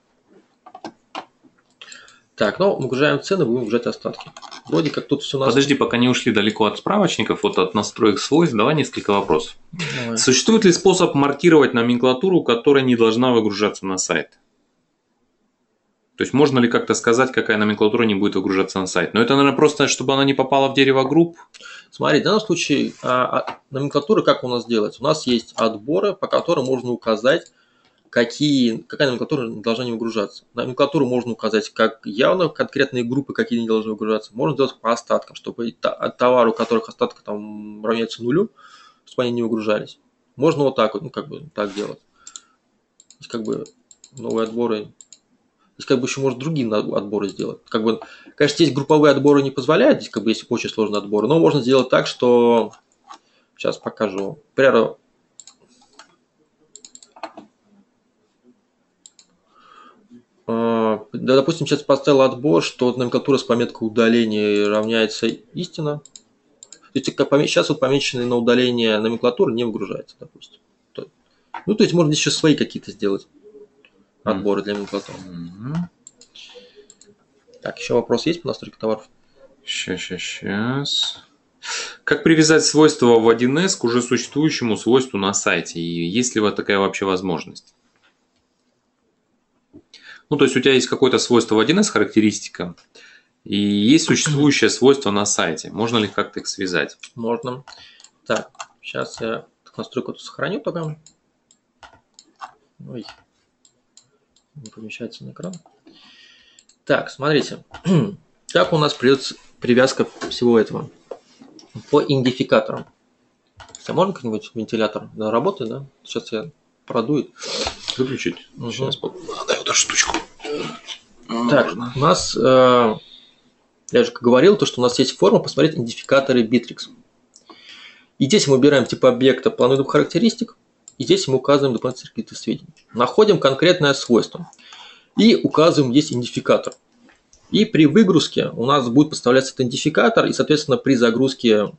Так, ну, выгружаем цены, будем выгружать остатки. Вроде как тут все у нас... Подожди, пока не ушли далеко от справочников, вот от настроек свойств, давай несколько вопросов. Давай. Существует ли способ маркировать номенклатуру, которая не должна выгружаться на сайт? То есть можно ли как-то сказать, какая номенклатура не будет выгружаться на сайт? Но это, наверное, просто, чтобы она не попала в дерево групп. Смотри, в данном случае а, номенклатура как у нас делается? У нас есть отборы, по которым можно указать, какие, какая номенклатура должна не выгружаться. Номенклатуру можно указать как явно конкретные группы, какие не должны выгружаться. Можно сделать по остаткам, чтобы товары, у которых остатка там равняется нулю, чтобы они не выгружались. Можно вот так вот, ну как бы так делать. Есть как бы новые отборы. Здесь как бы еще можно другие отборы сделать. Как бы, конечно, здесь групповые отборы не позволяют, здесь как бы есть очень сложные отборы, но можно сделать так, что... Сейчас покажу. Например, да, допустим, сейчас поставил отбор, что номенклатура с пометкой удаления равняется истина. То есть как поме- сейчас вот помеченные на удаление номенклатуры не выгружается, допустим. То- Ну, то есть можно еще свои какие-то сделать отборы для номенклатуры. Мгм. Так, еще вопрос есть по настройке товаров? Сейчас, сейчас, сейчас. Как привязать свойство в один эс к уже существующему свойству на сайте? И есть ли вот такая вообще возможность? Ну, то есть у тебя есть какое-то свойство в один эс, характеристика, и есть существующее свойство на сайте. Можно ли как-то их связать? Можно. Так, сейчас я настройку тут сохраню только. Ой, не помещается на экран. Так, смотрите. Как у нас придется привязка всего этого? По идентификаторам. А можно как-нибудь вентилятор? Да, работает, да? Сейчас я продует. Выключить? Угу. Сейчас. Дай вот эту штучку. Так, Можно. у нас, э, я же говорил, то, что у нас есть форма посмотреть идентификаторы Bittrex. И здесь мы выбираем тип объекта плану характеристик, и здесь мы указываем дополнительные какие-то сведения. Находим конкретное свойство и указываем здесь идентификатор. И при выгрузке у нас будет подставляться идентификатор, и, соответственно, при загрузке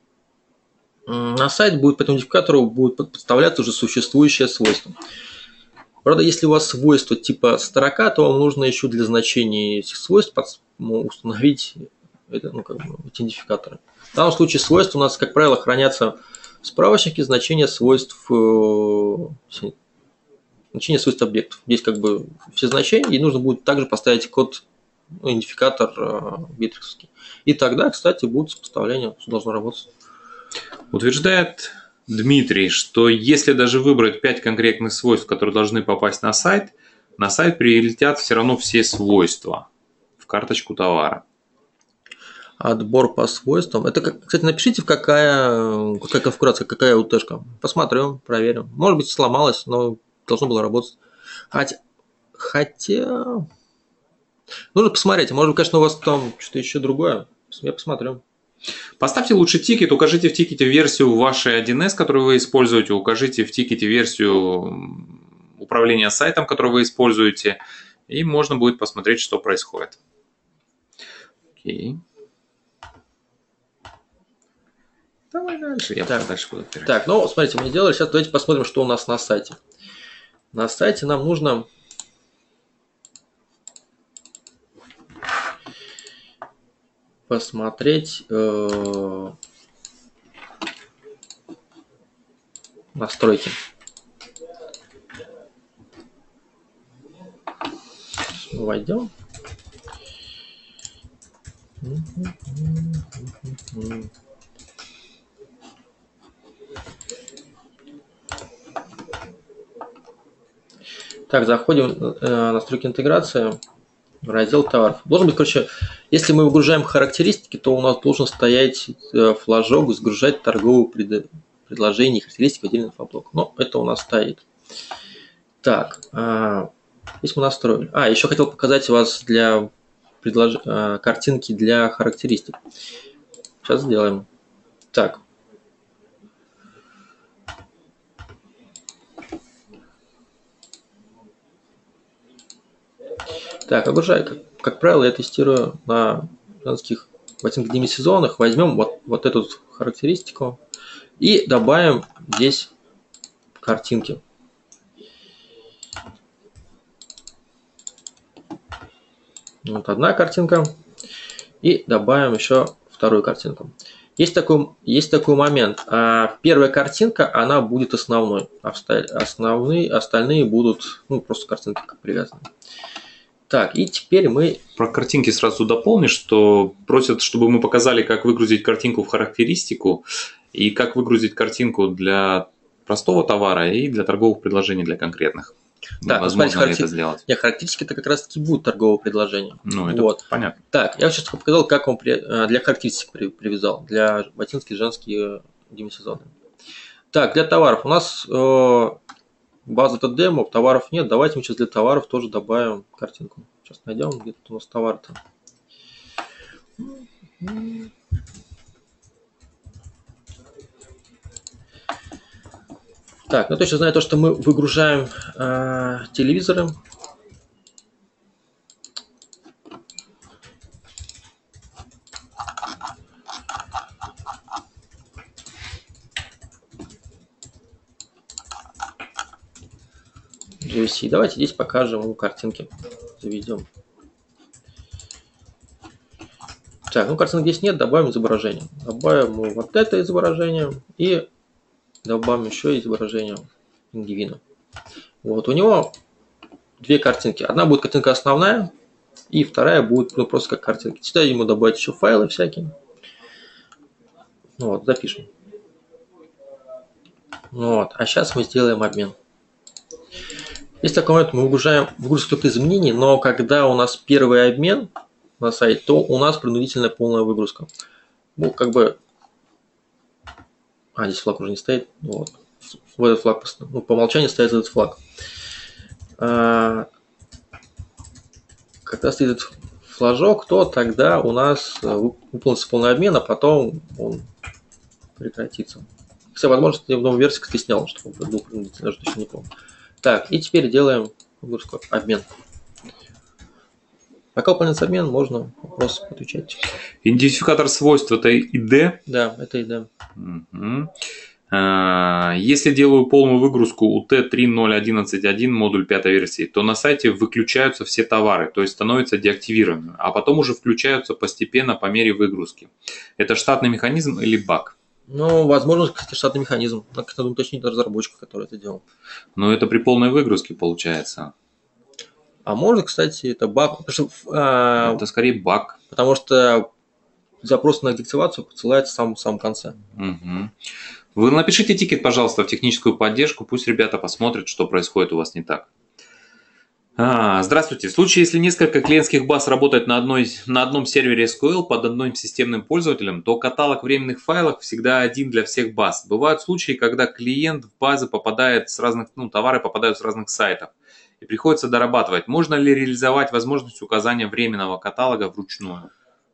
на сайт будет по этому идентификатору будет подставляться уже существующее свойство. Правда, если у вас свойство типа строка, то вам нужно еще для значения этих свойств установить это, ну, как бы, идентификаторы. В данном случае свойства у нас, как правило, хранятся в справочнике значения свойств, значения свойств объектов. Здесь как бы все значения, и нужно будет также поставить код, ну, идентификатор битриксовский. И тогда, кстати, будет сопоставление, все должно работать. Утверждает Дмитрий, что если даже выбрать пять конкретных свойств, которые должны попасть на сайт, на сайт прилетят все равно все свойства в карточку товара. Отбор по свойствам. Это, кстати, напишите, какая, какая конфигурация, какая УТшка. Посмотрим, проверим. Может быть, сломалось, но должно было работать. Хотя, хотя... нужно посмотреть. Может быть, конечно, у вас там что-то еще другое. Я посмотрю. Поставьте лучше тикет, укажите в тикете версию вашей один эс, которую вы используете, укажите в тикете версию управления сайтом, которую вы используете, и можно будет посмотреть, что происходит. Окей. Давай дальше. Я так, дальше буду отбирать. Так, ну, смотрите, мы сделали. Сейчас давайте посмотрим, что у нас на сайте. На сайте нам нужно... посмотреть э, настройки. Войдем. Так, заходим в э, настройки интеграции. Раздел товаров. Должен быть, короче, если мы выгружаем характеристики, то у нас должен стоять флажок «Загружать торговые пред... предложения и характеристики в отдельный инфоблок». Но это у нас стоит. Так, а, здесь мы настроили. А, еще хотел показать вас для предлож... а, картинки для характеристик. Сейчас сделаем. Так. Так, огуржай, как, как правило, я тестирую на женских ботинках демисезонных. Возьмем вот, вот эту характеристику и добавим здесь картинки. Вот одна картинка. И добавим еще вторую картинку. Есть такой, есть такой момент. Первая картинка, она будет основной. Основные, остальные будут, ну, просто картинки как привязаны. Так, и теперь мы... Про картинки сразу дополнишь, что просят, чтобы мы показали, как выгрузить картинку в характеристику и как выгрузить картинку для простого товара и для торговых предложений для конкретных. Да, возможно смотрите, ли это сделать? Нет, характеристики это как раз таки будут торговые предложения. Ну, это вот. понятно. Так, я сейчас показал, как он при... для характеристик привязал, для ботинские женские демисезоны. Так, для товаров у нас э, база это демо, товаров нет. Давайте мы сейчас для товаров тоже добавим картинку. Сейчас найдем, где тут у нас товар-то. Так, ну точно знаю то, что мы выгружаем э, телевизоры. джей ви си. Давайте здесь покажем ему картинки. Заведем. Так, ну картинок здесь нет, добавим изображение. Добавим вот это изображение и добавим еще изображение пингвина. Вот, у него две картинки. Одна будет картинка основная, и вторая будет ну, просто как картинка. Сюда ему добавить еще файлы всякие. Ну вот, запишем. Вот, а сейчас мы сделаем обмен. Если такой момент мы выгружаем выгрузку только изменений, но когда у нас первый обмен на сайт, то у нас принудительная полная выгрузка. Ну, как бы... А, здесь флаг уже не стоит. Вот. В этот флаг, ну, по умолчанию стоит этот флаг. А, когда стоит этот флажок, то тогда у нас выполнится полный обмен, а потом он прекратится. Кстати, возможно, я в новой версии, кстати, снял, чтобы был принудительно, даже точно не помню. Так, и теперь делаем выгрузку, обмен. Пока выполняется обмен, можно вопрос отвечать. Идентификатор свойств это ай ди? Да, это ай ди. Угу. Если делаю полную выгрузку у ти три ноль одиннадцать точка один модуль пятой версии, то на сайте выключаются все товары, то есть становятся деактивированными, а потом уже включаются постепенно по мере выгрузки. Это штатный механизм или баг? Ну, возможно, кстати, штатный механизм. Надо уточнить разработчика, который это делал. Но это при полной выгрузке получается. А может, кстати, это баг. Потому что, а, это скорее баг. Потому что запрос на деактивацию посылается в самом, в самом конце. Угу. Вы напишите тикет, пожалуйста, в техническую поддержку, пусть ребята посмотрят, что происходит у вас не так. А, здравствуйте. В случае, если несколько клиентских баз работает на, одной, на одном сервере эс ку эль под одним системным пользователем, то каталог временных файлов всегда один для всех баз. Бывают случаи, когда клиент в базы попадает с разных, ну, товары попадают с разных сайтов и приходится дорабатывать. Можно ли реализовать возможность указания временного каталога вручную?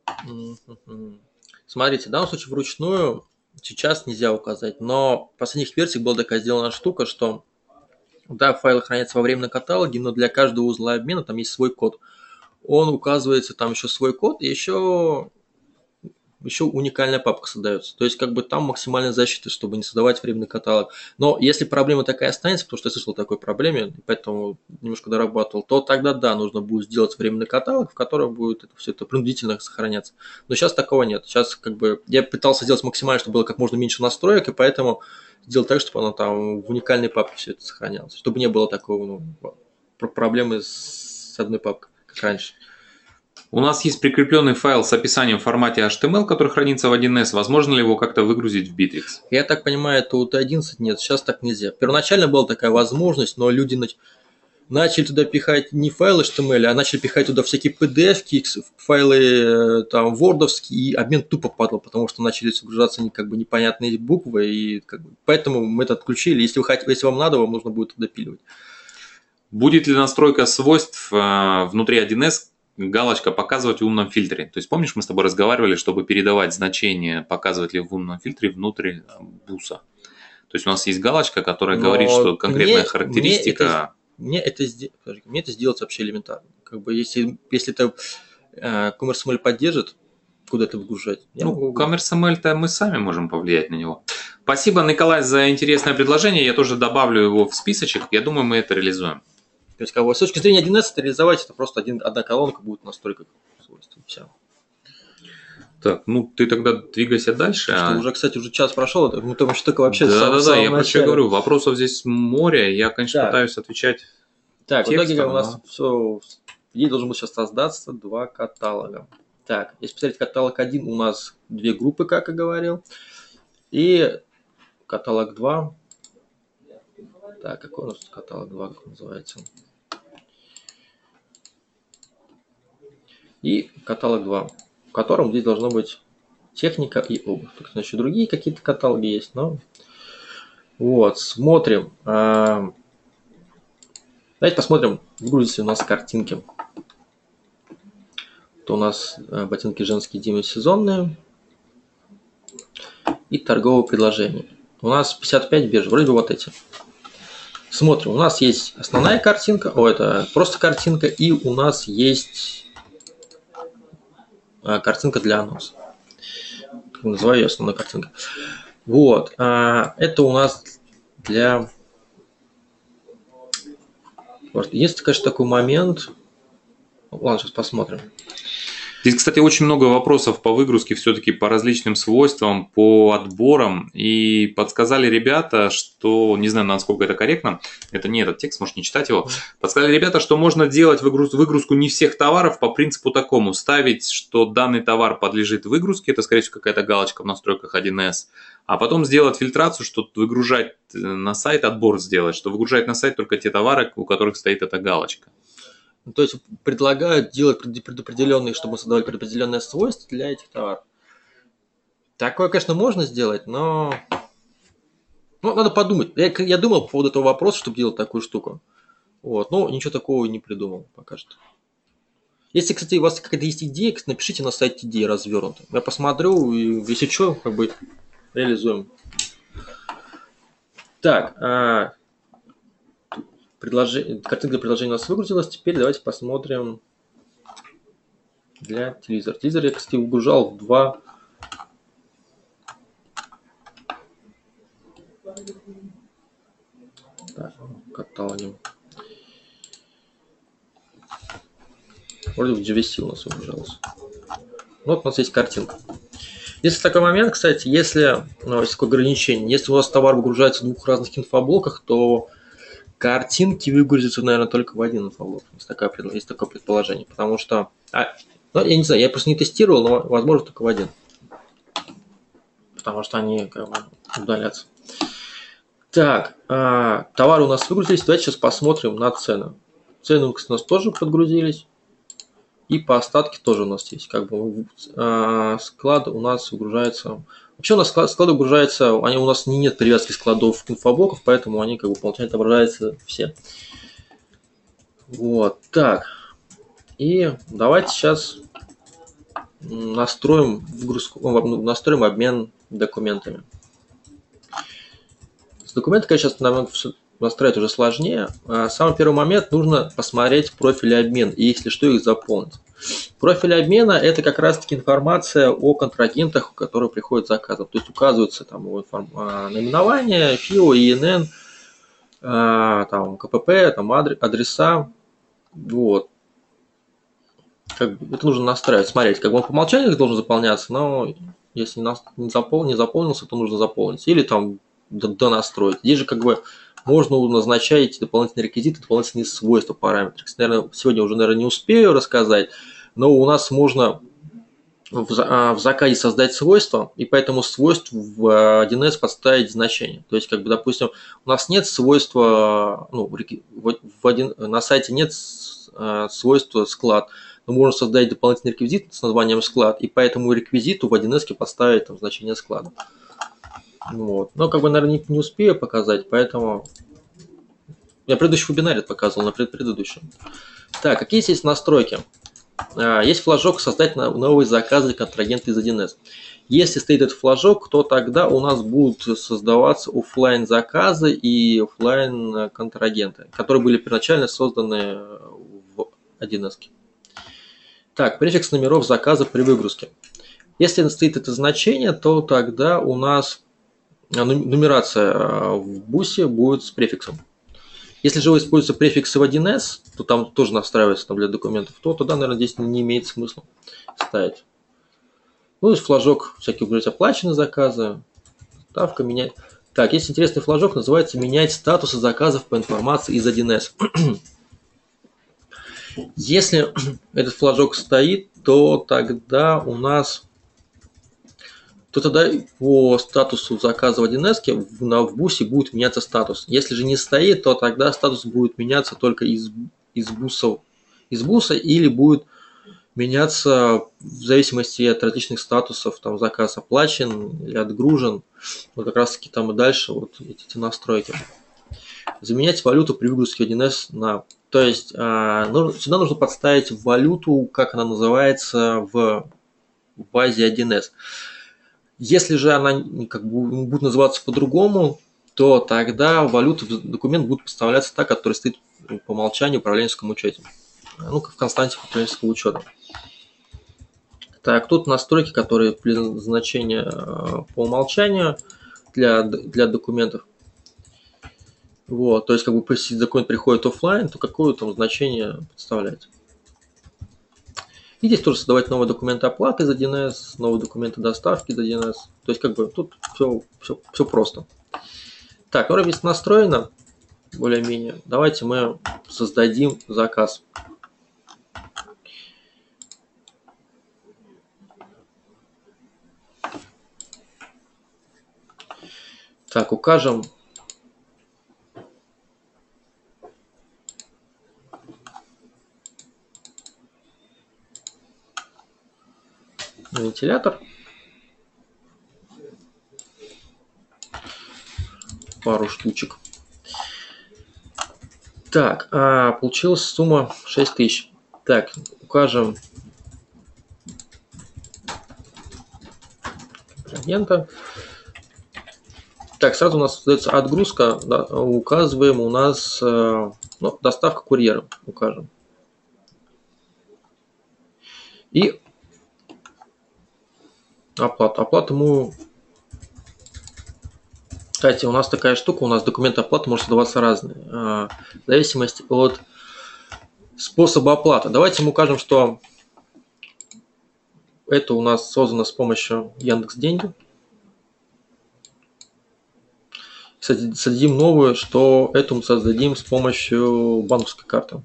Смотрите, в данном случае вручную сейчас нельзя указать, но в последних версиях была такая сделана штука, что да, файлы хранятся во временном каталоге, но для каждого узла обмена там есть свой код. Он указывается, там еще свой код, и еще, еще уникальная папка создается. То есть, как бы там максимальная защита, чтобы не создавать временный каталог. Но если проблема такая останется, потому что я слышал о такой проблеме, поэтому немножко дорабатывал, то тогда да, нужно будет сделать временный каталог, в котором будет это, все это принудительно сохраняться. Но сейчас такого нет. Сейчас как бы я пытался сделать максимально, чтобы было как можно меньше настроек, и поэтому сделать так, чтобы оно там в уникальной папке все это сохранялось. Чтобы не было такого, ну, проблемы с одной папкой, как раньше. У нас есть прикрепленный файл с описанием в формате эйч ти эм эл, который хранится в один эс. Возможно ли его как-то выгрузить в Bittrex? Я так понимаю, это у ти одиннадцать нет, сейчас так нельзя. Первоначально была такая возможность, но люди начали туда пихать не файлы эйч ти эм эл, а начали пихать туда всякие пи ди эф-ки, файлы там вордовские, и обмен тупо падал, потому что начали загружаться как бы непонятные буквы, и как бы, поэтому мы это отключили. Если, вы хотите, если вам надо, вам нужно будет допиливать. Будет ли настройка свойств э, внутри один эс, галочка «Показывать в умном фильтре»? То есть, помнишь, мы с тобой разговаривали, чтобы передавать значение «Показывать ли в умном фильтре» внутрь буса? То есть, у нас есть галочка, которая Но говорит, что конкретная мне, характеристика... Мне это, мне, это, мне это сделать вообще элементарно. Как бы, если, если это э, CommerceML поддержит, куда это выгружать? Ну, CommerceML-то мы сами можем повлиять на него. Спасибо, Николай, за интересное предложение. Я тоже добавлю его в списочек. Я думаю, мы это реализуем. То есть, как бы, с точки зрения один эс это реализовать, это просто один, одна колонка будет настройка свойств. Все. Так, ну ты тогда двигайся дальше. Что, а... уже, кстати, уже час прошел, мы там еще только вообще... Да, да, да, я про что говорю, вопросов здесь море, я, конечно, так. пытаюсь отвечать Так, текстом, в итоге но... у нас все, ей должен был сейчас создаться два каталога. Так, если посмотреть каталог один, у нас две группы, как я говорил, и каталог два... Так, какой у нас каталог два, как называется? И каталог два, в котором здесь должно быть техника и обувь. Тут, значит, еще другие какие-то каталоги есть, но... Вот, смотрим. Давайте посмотрим, выгрузятся у нас картинки. То у нас ботинки женские демисезонные и торговые предложения. У нас пятьдесят пять бирж, вроде бы вот эти. Смотрим, у нас есть основная картинка, о, это просто картинка, и у нас есть картинка для анонса. Называю ее основной картинкой. Вот, это у нас для Есть, конечно, такой момент. Ладно, сейчас посмотрим. Здесь, кстати, очень много вопросов по выгрузке, все-таки по различным свойствам, по отборам. И подсказали ребята, что, не знаю, насколько это корректно, это не этот текст, можешь не читать его. Подсказали ребята, что можно делать выгруз, выгрузку не всех товаров по принципу такому. Ставить, что данный товар подлежит выгрузке, это, скорее всего, какая-то галочка в настройках один эс. А потом сделать фильтрацию, что выгружать на сайт, отбор сделать, что выгружать на сайт только те товары, у которых стоит эта галочка. То есть предлагают делать предопределенные, чтобы мы создавали предопределенные свойства для этих товаров. Такое, конечно, можно сделать, но ну, надо подумать. Я, я думал по поводу этого вопроса, чтобы делать такую штуку. Вот, но ничего такого не придумал пока что. Если, кстати, у вас какая-то есть идея, напишите на сайте идеи развернуто. Я посмотрю, и если что, как бы реализуем. Так, а... Предложение, картинка для приложения у нас выгрузилась. Теперь давайте посмотрим для телевизора. Телевизор я, кстати, выгружал в два. Так, каталогом. Вроде в джи ви си у нас выгружалось. Вот у нас есть картинка. Есть такой момент, кстати, если, ну, есть такое ограничение, если у вас товар выгружается в двух разных инфоблоках, то картинки выгрузятся, наверное, только в один инфоблок. Есть, такое, есть такое предположение. Потому что... А, ну, я не знаю, я просто не тестировал, но, возможно, только в один. Потому что они как бы удалятся. Так, а, товары у нас выгрузились. Давайте сейчас посмотрим на цены. Цены у нас тоже подгрузились. И по остатке тоже у нас есть. Как бы, а, склад у нас выгружается... Вообще у нас склад, склады выгружаются, они, у нас не, нет привязки складов к инфоблоков, поэтому они как бы по умолчанию отображаются все. Вот, так. И давайте сейчас настроим выгрузку, настроим обмен документами. С документами, конечно, сейчас настраивать уже сложнее. Самый первый момент, нужно посмотреть профили обмена и, если что, их заполнить. Профиль обмена – это как раз-таки информация о контрагентах, которые приходят с заказом. То есть указываются там его наименование, ФИО, ИНН, там, КПП, там, адреса. Вот. Как бы это нужно настраивать, смотреть. Как бы он по умолчанию должен заполняться, но если не, запол, не заполнился, то нужно заполнить. Или там донастроить. Здесь же как бы можно назначать дополнительные реквизиты, дополнительные свойства параметров. Наверное, сегодня уже, наверное, не успею рассказать, но у нас можно в заказе создать свойство, и по этому свойству в один эс подставить значение. То есть, как бы, допустим, у нас нет свойства, ну, в один, на сайте нет свойства склад, но можно создать дополнительный реквизит с названием склад, и по этому реквизиту в один эс поставить там, значение склада. Вот. Но, как бы, наверное, не, не успею показать, поэтому я в предыдущем вебинаре показывал, на предыдущем. Так, какие есть настройки? Есть флажок «Создать новые заказы контрагента из один эс». Если стоит этот флажок, то тогда у нас будут создаваться офлайн заказы и офлайн контрагенты, которые были первоначально созданы в один эс. Так, префикс номеров заказа при выгрузке. Если стоит это значение, то тогда у нас нумерация в бусе будет с префиксом. Если же используются префиксы в один эс, то там тоже настраивается там, для документов, то тогда, наверное, здесь не имеет смысла ставить. Ну и флажок всякие убрать оплаченные заказы. Ставка менять. Так, есть интересный флажок, называется «Менять статусы заказов по информации из один эс». Если этот флажок стоит, то тогда у нас... то тогда по статусу заказа в один эс в бусе будет меняться статус. Если же не стоит, то тогда статус будет меняться только из, из, буса, из буса или будет меняться в зависимости от различных статусов, там заказ оплачен или отгружен. Вот как раз таки там и дальше вот эти настройки. Заменять валюту при выгрузке один эс на... То есть сюда нужно подставить валюту, как она называется в базе один эс. Если же она как бы будет называться по-другому, то тогда валюта в документ будет поставляться та, которая стоит по умолчанию в управленческом учете. Ну, в константе управленческого учета. Так, тут настройки, которые значения по умолчанию для, для документов. Вот, то есть, как бы, если документ приходит офлайн, то какое там значение представляет. И здесь тоже создавать новые документы оплаты из один эс, новые документы доставки из один эс. То есть, как бы, тут все, все, все просто. Так, ну, если настроено, более-менее, давайте мы создадим заказ. Так, укажем вентилятор. Пару штучек. Так, а, получилась сумма шесть тысяч. Так, укажем контрагента. Так, сразу у нас создается отгрузка, да, указываем у нас, ну, доставка курьером, укажем. И оплата. Оплату мы... Кстати, у нас такая штука, у нас документ оплаты может создаваться разные, в зависимости от способа оплаты. Давайте мы укажем, что это у нас создано с помощью Яндекс.Деньги. Создадим новую, что это мы создадим с помощью банковской карты.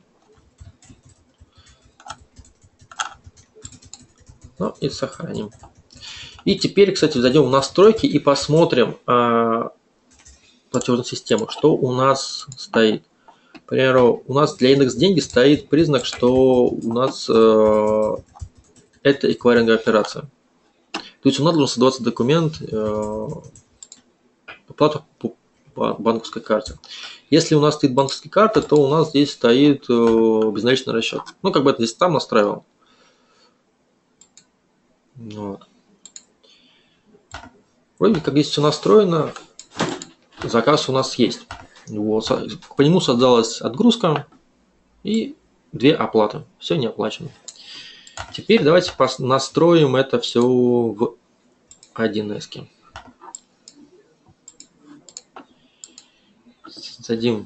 Ну и сохраним. И теперь, кстати, зайдем в настройки и посмотрим э, платежную систему, что у нас стоит. К примеру, у нас для Яндекс.Деньги стоит признак, что у нас э, это эквайринговая операция. То есть у нас должен создаваться документ э, оплата по банковской карте. Если у нас стоит банковская карта, то у нас здесь стоит э, безналичный расчет. Ну, как бы это здесь там настраивал. Вот. Вроде как здесь все настроено, заказ у нас есть. Вот. По нему создалась отгрузка и две оплаты. Все не оплачено. Теперь давайте настроим это все в один эс. Создадим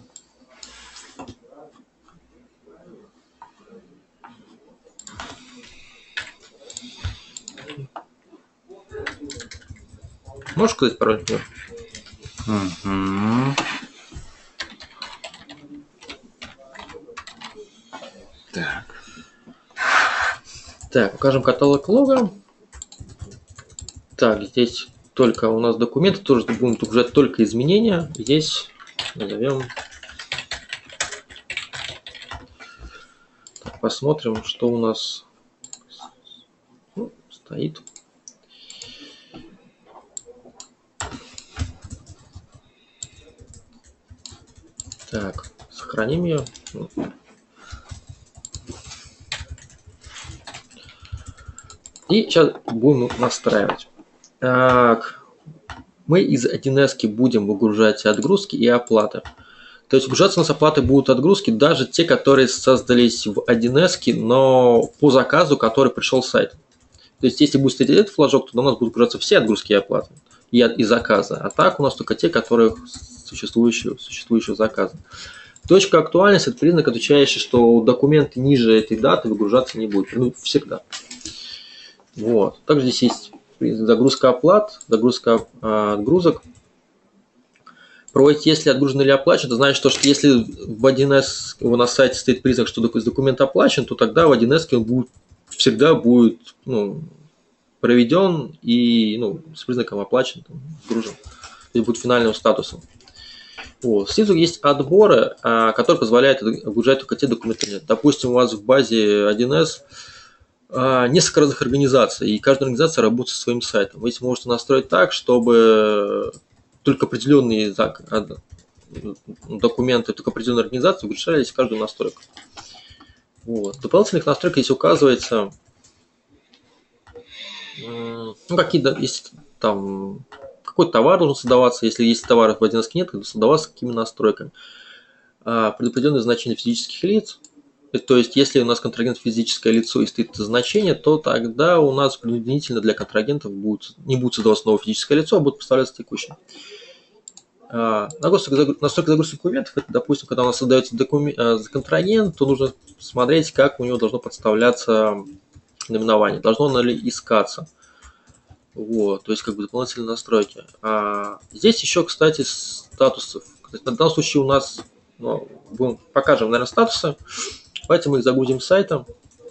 Можешь сказать пароль? Угу. Так. Так, укажем каталог лога. Так, здесь только у нас документы, тоже будем загружать только изменения. Здесь назовем. Так, посмотрим, что у нас ну, стоит. Так, сохраним ее. И сейчас будем настраивать. Так, мы из один эс будем выгружать отгрузки и оплаты. То есть выгружаться у нас оплаты будут отгрузки, даже те, которые создались в один эс, но по заказу, который пришел с сайта. То есть если будет стоять этот флажок, то у нас будут выгружаться все отгрузки и оплаты и, и заказа. А так у нас только те, которые существующие, существующего заказа. Точка актуальности – это признак, отвечающий, что документы ниже этой даты выгружаться не будут. Ну, всегда. Вот. Также здесь есть загрузка оплат, загрузка э, отгрузок. Проводить, если отгружен или оплачен, это значит, что если в один эс у нас на сайте стоит признак, что документ оплачен, то тогда в один эс он будет, всегда будет ну, проведен и ну, с признаком оплачен, там, отгружен. То есть будет финальным статусом. Вот. Снизу есть отборы, э, которые позволяют отгружать только те документы. Допустим, у вас в базе один эс несколько разных организаций, и каждая организация работает со своим сайтом. Вы можете настроить так, чтобы только определенные документы, только определенные организации выгружались в каждую настройку. Вот. В дополнительных настройках здесь указывается, ну, какие, если там какой товар должен создаваться, если есть товар в один эс нет, то создаваться какими настройками. Предопределенное значение физических лиц. То есть, если у нас контрагент физическое лицо и стоит это значение, то тогда у нас принудительно для контрагентов будет, не будет создаваться новое физическое лицо, а будет поставляться текущее. Настройка загрузки документов, это, допустим, когда у нас создается документ, контрагент, то нужно смотреть, как у него должно подставляться наименование, должно оно ли искаться. Вот, то есть как бы дополнительные настройки. А здесь еще, кстати, статусов. Кстати, на данном случае у нас, ну, будем, покажем, наверное, статусы. Давайте мы их загрузим с сайта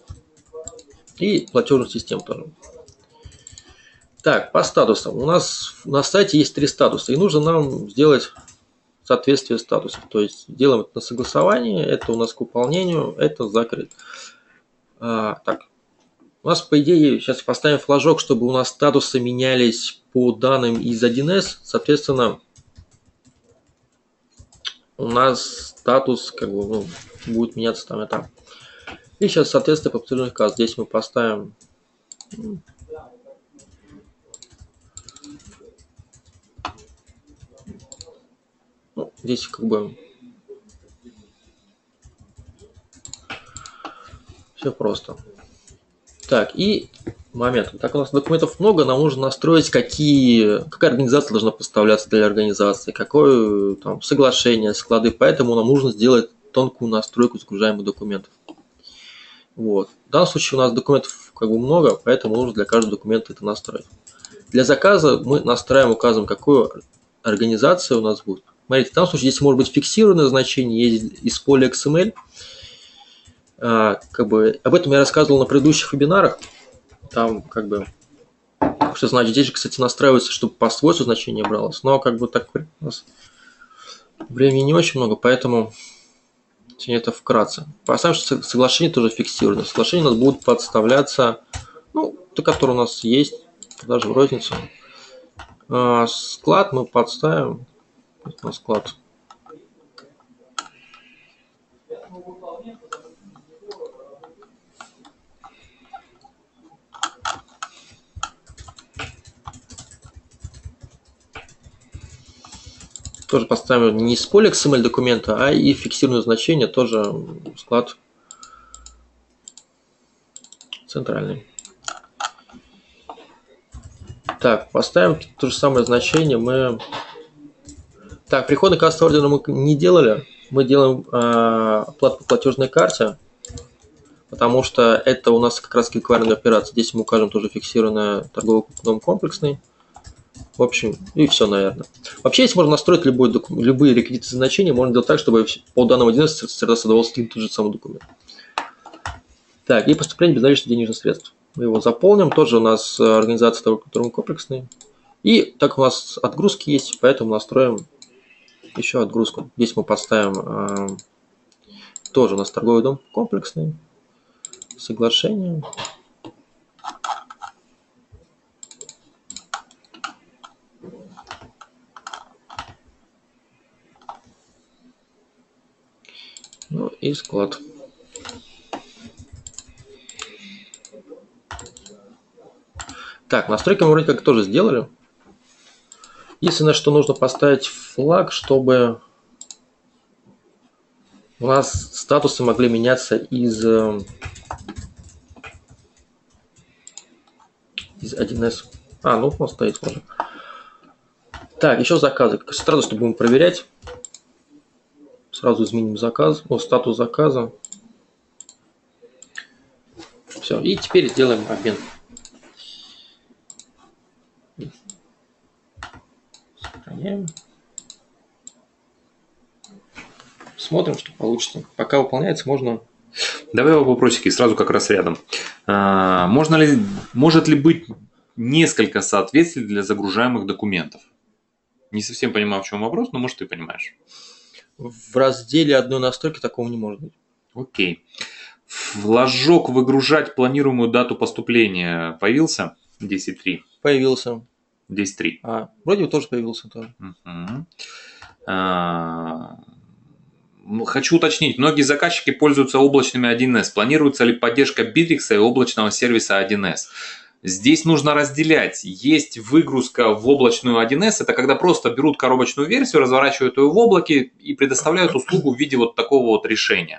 и платежную систему тоже. Так, по статусам. У нас на сайте есть три статуса, и нужно нам сделать соответствие статусов. То есть делаем это на согласование, это у нас к выполнению, это закрыт. А, так, у нас, по идее, сейчас поставим флажок, чтобы у нас статусы менялись по данным из один эс. Соответственно, у нас статус как бы, ну, будет меняться там и там. И сейчас соответствие по подтверждению указа. Здесь мы поставим... Ну, здесь как бы все просто. Так, и момент. Так, у нас документов много, нам нужно настроить, какие, какая организация должна поставляться для организации, какое там соглашение, склады. Поэтому нам нужно сделать тонкую настройку загружаемых документов. Вот. В данном случае у нас документов как бы много, поэтому нужно для каждого документа это настроить. Для заказа мы настраиваем, указываем, какую организация у нас будет. Смотрите, в данном случае здесь может быть фиксированное значение, есть из поля икс эм эль. А, как бы, об этом я рассказывал на предыдущих вебинарах. Там как бы, что значит, здесь же, кстати, настраивается, чтобы по свойству значение бралось. Но как бы так у нас времени не очень много, поэтому сегодня это вкратце. Поставим, что соглашение тоже фиксировано. Соглашение у нас будут подставляться, ну, то, которое у нас есть, даже в розницу. А, склад мы подставим. На склад. Тоже поставим не с поля икс эм эль документа, а и фиксированное значение, тоже склад центральный. Так, поставим то же самое значение. Мы Так, приходный кассовый ордер мы не делали. Мы делаем э, оплату по платежной карте, потому что это у нас как раз эквайринговая операция. Здесь мы укажем тоже фиксированный торговый дом комплексный. В общем, и все, наверное. Вообще, если можно настроить любой доку... любые реквизиты значения, можно делать так, чтобы по данному один эс всегда создавался один и тот же самый документ. Так, и поступление без наличных денежных средств. Мы его заполним. Тоже у нас организация торгового дом комплексный. И так у нас отгрузки есть, поэтому настроим еще отгрузку. Здесь мы поставим э, тоже у нас торговый дом комплексный, соглашение. Ну и склад. Так, настройки мы вроде как тоже сделали. Единственное, что нужно поставить флаг, чтобы у нас статусы могли меняться из, из один эс. А, ну он стоит тоже. Так, еще заказы. Сразу, что будем проверять. Сразу изменим заказ, ну, статус заказа. Все, и теперь сделаем обмен. Сохраняем. Смотрим, что получится. Пока выполняется, можно... Давай вопросики сразу как раз рядом. А, можно ли, может ли быть несколько соответствий для загружаемых документов? Не совсем понимаю, в чем вопрос, но может ты понимаешь. В разделе одной настройки такого не может быть. Окей. Флажок «Выгружать планируемую дату поступления» появился? десять три. Появился. десять три. А, вроде бы тоже появился. Тоже. Угу. А, хочу уточнить, многие заказчики пользуются облачными один эс. Планируется ли поддержка Bittrex и облачного сервиса один эс? Здесь нужно разделять. Есть выгрузка в облачную один эс, это когда просто берут коробочную версию, разворачивают ее в облаке и предоставляют услугу в виде вот такого вот решения.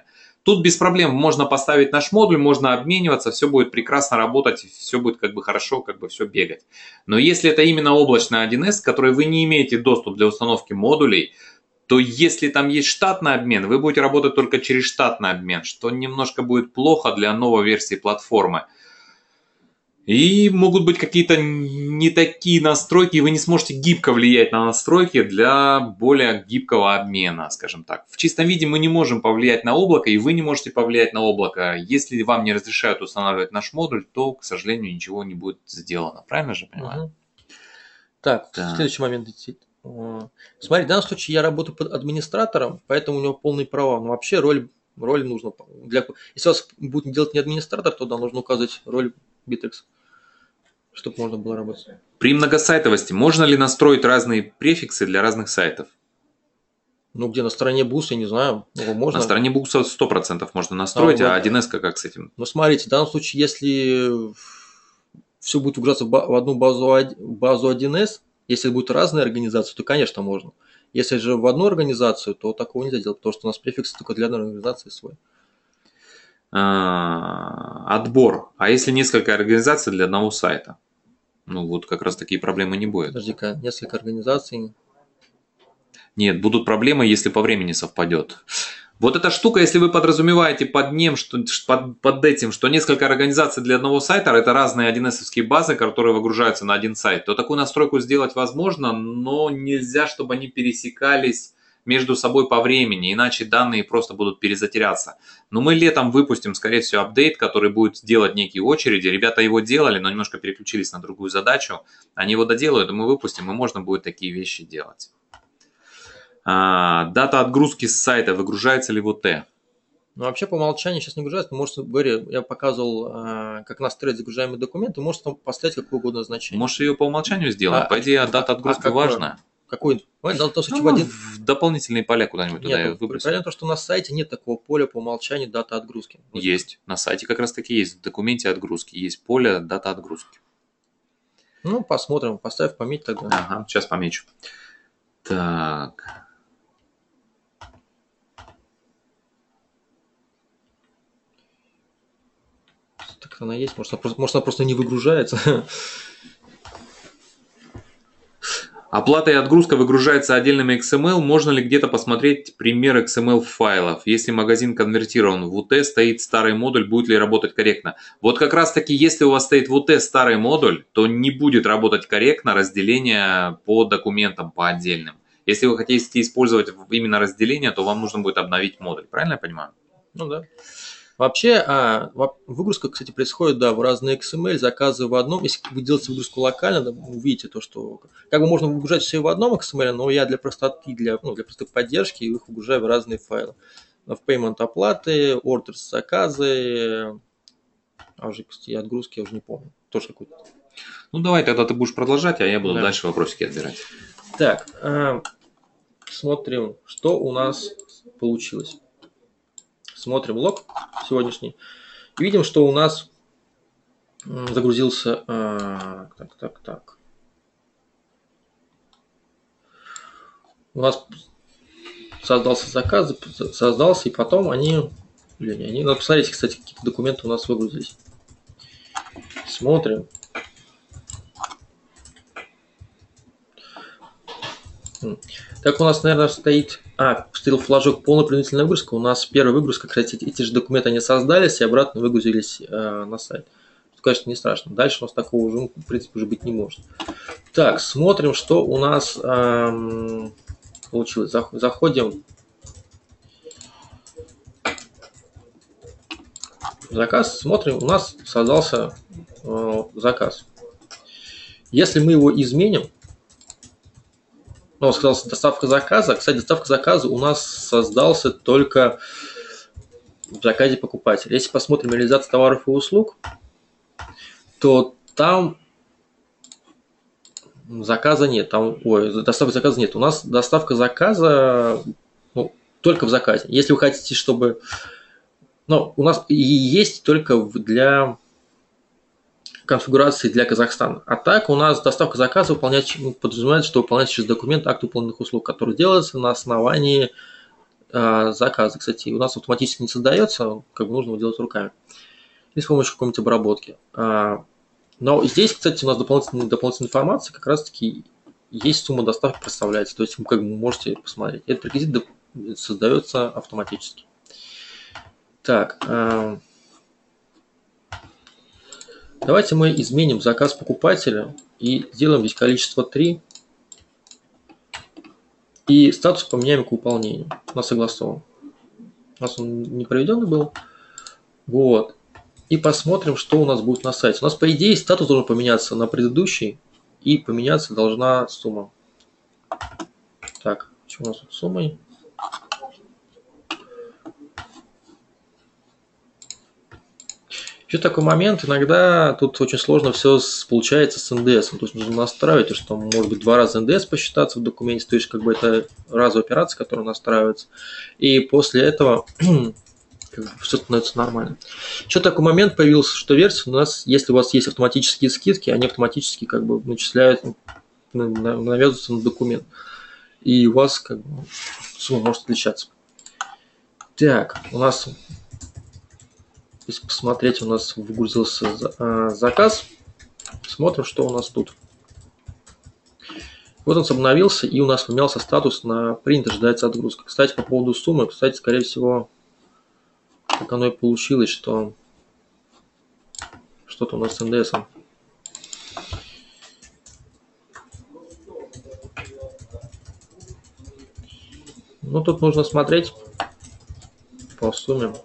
Тут без проблем можно поставить наш модуль, можно обмениваться, все будет прекрасно работать, все будет как бы хорошо, как бы все бегать. Но если это именно облачный один эс, который вы не имеете доступ для установки модулей, то если там есть штатный обмен, вы будете работать только через штатный обмен, что немножко будет плохо для новой версии платформы. И могут быть какие-то не такие настройки, и вы не сможете гибко влиять на настройки для более гибкого обмена, скажем так. В чистом виде мы не можем повлиять на облако, и вы не можете повлиять на облако. Если вам не разрешают устанавливать наш модуль, то, к сожалению, ничего не будет сделано. Правильно же понимаю? Угу. Так, Да. следующий момент. Смотри, в данном случае я работаю под администратором, поэтому у него полные права. Но вообще роль, роль нужна. Для... Если у вас будет делать не администратор, то да, нужно указывать роль Bittrex, чтобы можно было работать. При многосайтовости можно ли настроить разные префиксы для разных сайтов? Ну, где на стороне буса, я не знаю, ну, можно. На стороне буса сто процентов можно настроить, а, а один эс как с этим? Ну, смотрите, в данном случае, если все будет выгружаться в одну базу, базу один эс, если будут разные организации, то, конечно, можно. Если же в одну организацию, то такого нельзя делать, потому что у нас префикс только для одной организации свой. А, отбор. А если несколько организаций для одного сайта? Ну, вот как раз такие проблемы не будет. Подожди-ка, несколько организаций. Нет, будут проблемы, если по времени совпадет. Вот эта штука, если вы подразумеваете под ним, что, под, под этим, что несколько организаций для одного сайта, это разные один эс-овские базы, которые выгружаются на один сайт, то такую настройку сделать возможно, но нельзя, чтобы они пересекались между собой по времени, иначе данные просто будут перезатеряться. Но мы летом выпустим, скорее всего, апдейт, который будет делать некие очереди. Ребята его делали, но немножко переключились на другую задачу. Они его доделают, и мы выпустим, и можно будет такие вещи делать. А, дата отгрузки с сайта. Выгружается ли в ОТ? Ну, вообще по умолчанию сейчас не выгружается. Можете, говорю, я показывал, как настроить загружаемые документы. Можете там поставить какое угодно значение. Можешь ее по умолчанию сделать. А, по идее, а, дата отгрузки а важная. Какой? Ой, да, то, ну, в, один... в дополнительные поля куда-нибудь туда нет, выбросить. Проблема в том, что на сайте нет такого поля по умолчанию дата отгрузки. Есть. На сайте как раз таки есть. В документе отгрузки есть поле дата отгрузки. Ну, посмотрим. Поставь пометь тогда. Ага, сейчас помечу. Так. Так она есть. Может, она просто, может, она просто не выгружается. Оплата и отгрузка выгружается отдельными икс эм эл. Можно ли где-то посмотреть пример икс эм эл файлов? Если магазин конвертирован в УТ, стоит старый модуль, будет ли работать корректно? Вот как раз таки, если у вас стоит в УТ старый модуль, то не будет работать корректно разделение по документам, по отдельным. Если вы хотите использовать именно разделение, то вам нужно будет обновить модуль. Правильно я понимаю? Ну да. Вообще, а, выгрузка, кстати, происходит, да, в разные икс эм эль, заказы в одном. Если вы делаете выгрузку локально, да, вы увидите то, что как бы можно выгружать все в одном икс эм эль, но я для простоты, для, ну, для простой поддержки их выгружаю в разные файлы. В payment оплаты, orders заказы, а уже, кстати, отгрузки я уже не помню. Тоже какой-то. Ну давай, тогда ты будешь продолжать, а я буду да. дальше вопросики отбирать. Так, э, смотрим, что у нас получилось. Смотрим лог сегодняшний. И видим, что у нас загрузился... Э, так, так, так. У нас создался заказ, создался, и потом они... Блин, они... Надо посмотреть, кстати, какие-то документы у нас выгрузились. Смотрим. Так у нас, наверное, стоит... А, стоял флажок полная принудительная выгрузка. У нас первая выгрузка, кстати, эти же документы они создались и обратно выгрузились э, на сайт. Это, конечно, не страшно. Дальше у нас такого уже, в принципе, уже быть не может. Так, смотрим, что у нас э, получилось. Заходим в заказ, смотрим, у нас создался э, заказ. Если мы его изменим, ну, сказал, доставка заказа. Кстати, доставка заказа у нас создался только в заказе покупателя. Если посмотрим реализацию товаров и услуг, то там заказа нет. Там, ой, доставка заказа нет. У нас доставка заказа ну, только в заказе. Если вы хотите, чтобы... Ну, у нас и есть только для... конфигурации для Казахстана. А так у нас доставка заказа выполнять, подразумевает, что выполняется через документ акт выполненных услуг, который делается на основании а, заказы, кстати, у нас автоматически не создается, как бы нужно его делать руками. Или с помощью какой-нибудь обработки. А, но здесь, кстати, у нас дополнительная, дополнительная информация, как раз-таки есть сумма доставки проставляется. То есть вы как бы можете посмотреть. Этот реквизит создается автоматически. Так. А, давайте мы изменим заказ покупателя и сделаем здесь количество три. И статус поменяем к выполнению. У нас согласован. У нас он не проведенный был. Вот. И посмотрим, что у нас будет на сайте. У нас, по идее, статус должен поменяться на предыдущий. И поменяться должна сумма. Так, что у нас тут с суммой? Еще такой момент, иногда тут очень сложно все получается с эн дэ эс. То есть нужно настраивать, что может быть два раза эн дэ эс посчитаться в документе, то есть как бы это разовая операция, которая настраивается. И после этого как бы все становится нормально. Еще такой момент появился, что версия у нас, если у вас есть автоматические скидки, они автоматически как бы начисляют, навязываются на документ. И у вас как бы сумма может отличаться. Так, у нас... Если посмотреть, у нас выгрузился заказ. Смотрим, что у нас тут. Вот он обновился, и у нас поменялся статус на принято, ожидается отгрузка. Кстати, по поводу суммы, кстати, скорее всего, так оно и получилось, что что-то у нас с эн дэ эсом. Ну, тут нужно смотреть по сумме.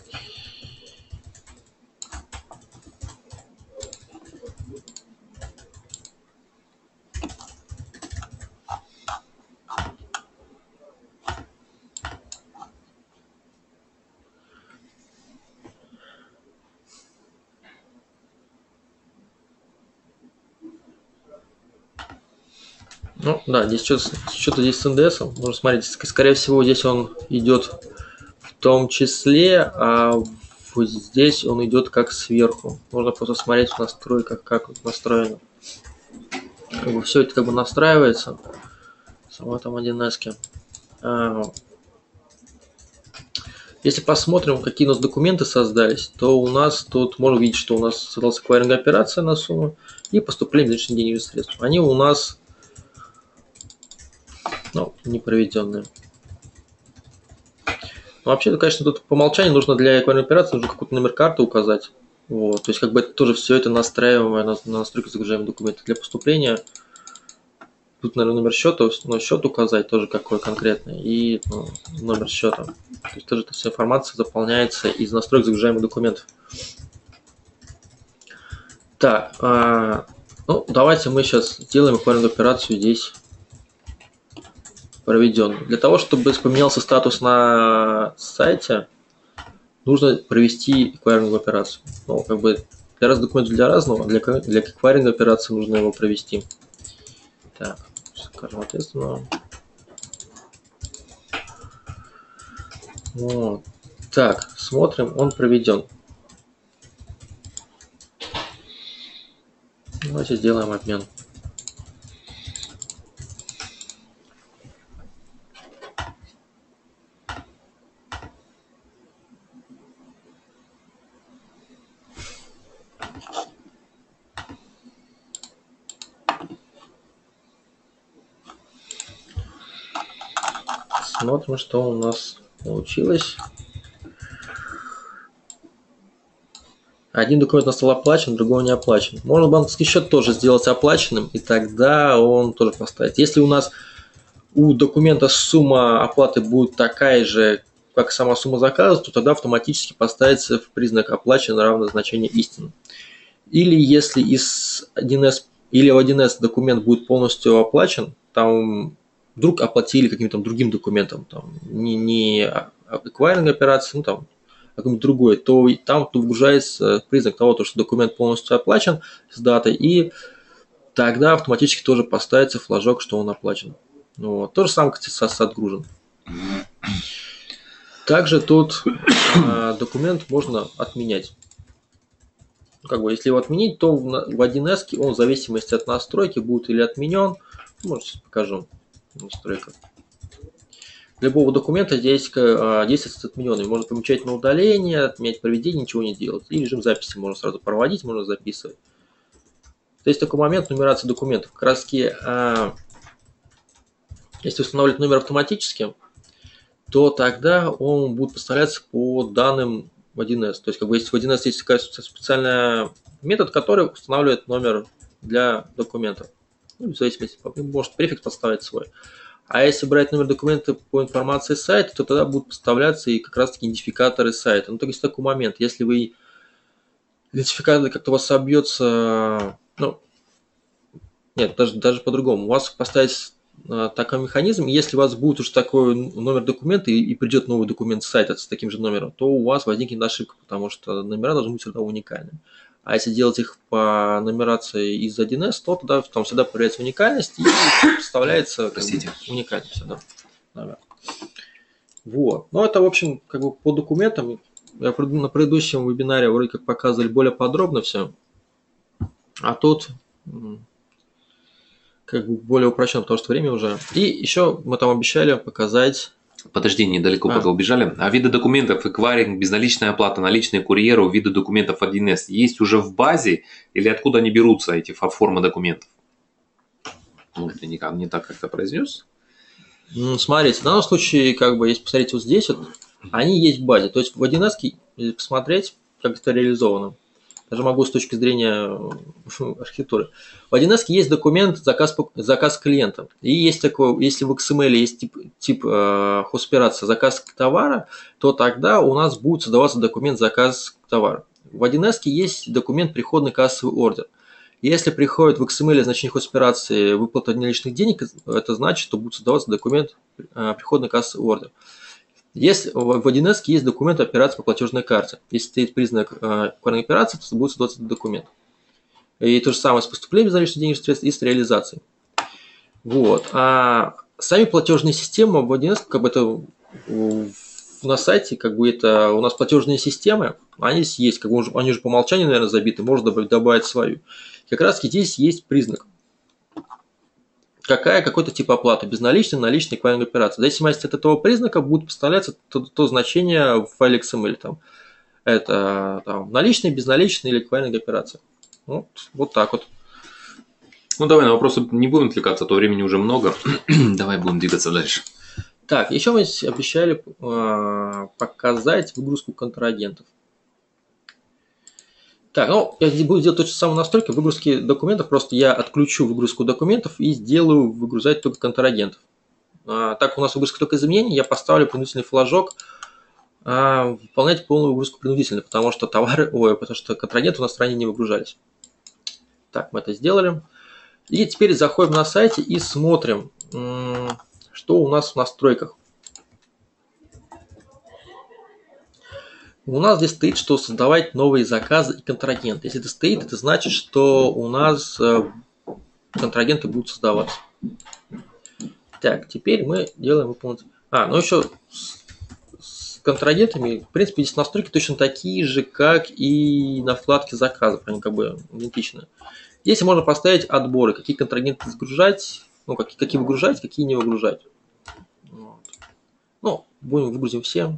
Ну, да, здесь что-то, что-то здесь с эн дэ эсом. Можно смотреть, скорее всего, здесь он идет в том числе, а вот здесь он идет как сверху. Можно просто смотреть в настройках, как вот настроено. Как бы все это как бы настраивается. Сама там один эс-ки. А, если посмотрим, какие у нас документы создались, то у нас тут можно видеть, что у нас создалась эквайринговая операция на сумму и поступление в денежных средств. Они у нас ну, не проведенные. Но вообще-то, конечно, тут по умолчанию нужно для эквайринговой операции нужно какой-то номер карты указать. Вот. То есть, как бы это тоже все это настраиваемое на, на настройку загружаемых документов. Для поступления тут, наверное, номер счета, но счет указать тоже какой конкретный и ну, номер счета. То есть тоже эта вся информация заполняется из настроек загружаемых документов. Так, а, ну давайте мы сейчас сделаем эквайринговую операцию здесь проведенную. Для того, чтобы поменялся статус на сайте, нужно провести эквайринговую операцию. Ну, как бы для разных документов для разного, для, для эквайринговой операции нужно его провести. Так, скажем ответственно. Вот. Так, смотрим, он проведен. Давайте сделаем обмен. Смотрим, что у нас получилось. Один документ у нас стал оплачен, другой не оплачен. Можно банковский счет тоже сделать оплаченным, и тогда он тоже поставить. Если у нас у документа сумма оплаты будет такая же, как сама сумма заказа, то тогда автоматически поставится в признак оплачен равное значение истины. Или если из один эс или в один эс документ будет полностью оплачен, там вдруг оплатили каким-то другим документом, там, не, не эквайринг операции, ну там, а какой-нибудь другой, то там выгружается признак того, что документ полностью оплачен с датой, и тогда автоматически тоже поставится флажок, что он оплачен. Вот. То же самое, кстати, с отгружен. Также тут э, документ можно отменять. Как бы, если его отменить, то в один эс он в зависимости от настройки будет или отменен. Может, сейчас покажу настройка. любого документа здесь а, действует с отмененными. Можно помечать на удаление, отменять проведение, ничего не делать. И режим записи можно сразу проводить, можно записывать. То есть такой момент нумерации документов. Как раз таки, а, если устанавливать номер автоматически, то тогда он будет поставляться по данным в один эс. То есть, как бы, если в один эс есть такой специальный метод, который устанавливает номер для документа. Ну, в зависимости, может префикс поставить свой. А если брать номер документа по информации сайта, то тогда будут поставляться и как раз-таки идентификаторы сайта. Ну, то есть такой момент. Если вы идентификатор как-то у вас собьется, ну, нет, даже, даже по-другому. У вас поставить а, такой механизм, и если у вас будет уже такой номер документа и, и придет новый документ с сайта с таким же номером, то у вас возникнет ошибка, потому что номера должны быть всегда уникальными. А если делать их по нумерации из один эс, то тогда там всегда появляется уникальность и представляется как бы, уникальность всегда номер. Вот. Но это, в общем, как бы по документам. Я на предыдущем вебинаре вроде как показывали более подробно все. А тут как бы более упрощен, потому что время уже. И еще мы там обещали показать. Подожди, недалеко а. пока убежали. А виды документов, эквайринг, безналичная оплата, наличные курьеру, виды документов один эс есть уже в базе или откуда они берутся, эти формы документов? Может, я не, не так как-то произнес? Ну, смотрите, в данном случае, как бы, если посмотреть вот здесь, вот, они есть в базе. То есть в один эс посмотреть, как это реализовано. Даже могу с точки зрения архитектуры. В один эс есть документ заказ, заказ клиента. И есть такой, если в икс эм эль есть тип, тип э, хостоперация заказ товара, то тогда у нас будет создаваться документ заказ товара. В один эс есть документ приходный кассовый ордер. Если приходит в икс эм эль значение хостоперации выплата наличных денег, это значит, что будет создаваться документ э, приходный кассовый ордер. Если в один эс есть документ операции по платежной карте. Если стоит признак э, операции, то будет создаваться этот документ. И то же самое с поступлением безналичных денежных средств и с реализацией. Вот. А сами платежные системы в один эс, как бы это на сайте, как бы это у нас платежные системы, они есть, как бы они уже по умолчанию, наверное, забиты, можно добавить свою. Как раз здесь есть признак. Какая какой-то тип оплаты, безналичный, наличный, эквайринг операция. В зависимости от этого признака будет поставляться то, то значение в файле икс эм эль. Там. Это там, наличный, безналичный или эквайринг операция. Вот, вот так вот. Ну давай на вопросы не будем отвлекаться, а то времени уже много. Давай будем двигаться дальше. Так, еще мы обещали э, показать выгрузку контрагентов. Так, ну, я буду делать точно самую настройку выгрузки документов, просто я отключу выгрузку документов и сделаю выгрузать только контрагентов. А, так у нас выгрузка только изменений, я поставлю принудительный флажок а, выполнять полную выгрузку принудительно, потому что товары, ой, потому что контрагенты у нас ранее не выгружались. Так, мы это сделали. И теперь заходим на сайте и смотрим, что у нас в настройках. У нас здесь стоит, что создавать новые заказы и контрагенты. Если это стоит, это значит, что у нас контрагенты будут создаваться. Так, теперь мы делаем выполнить. А, ну еще с, с контрагентами, в принципе, здесь настройки точно такие же, как и на вкладке заказов. Они как бы идентичны. Здесь можно поставить отборы, какие контрагенты загружать, ну, какие, какие выгружать, какие не выгружать. Вот. Ну, будем выгрузим все.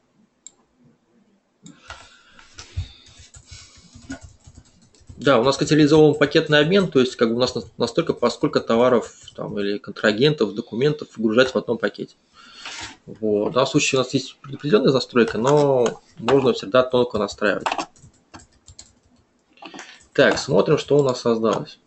Да, у нас категоризован пакетный обмен, то есть как бы у нас настолько, поскольку товаров там, или контрагентов, документов выгружать в одном пакете. Вот. В данном случае у нас есть предопределенная настройка, но можно всегда тонко настраивать. Так, смотрим, что у нас создалось.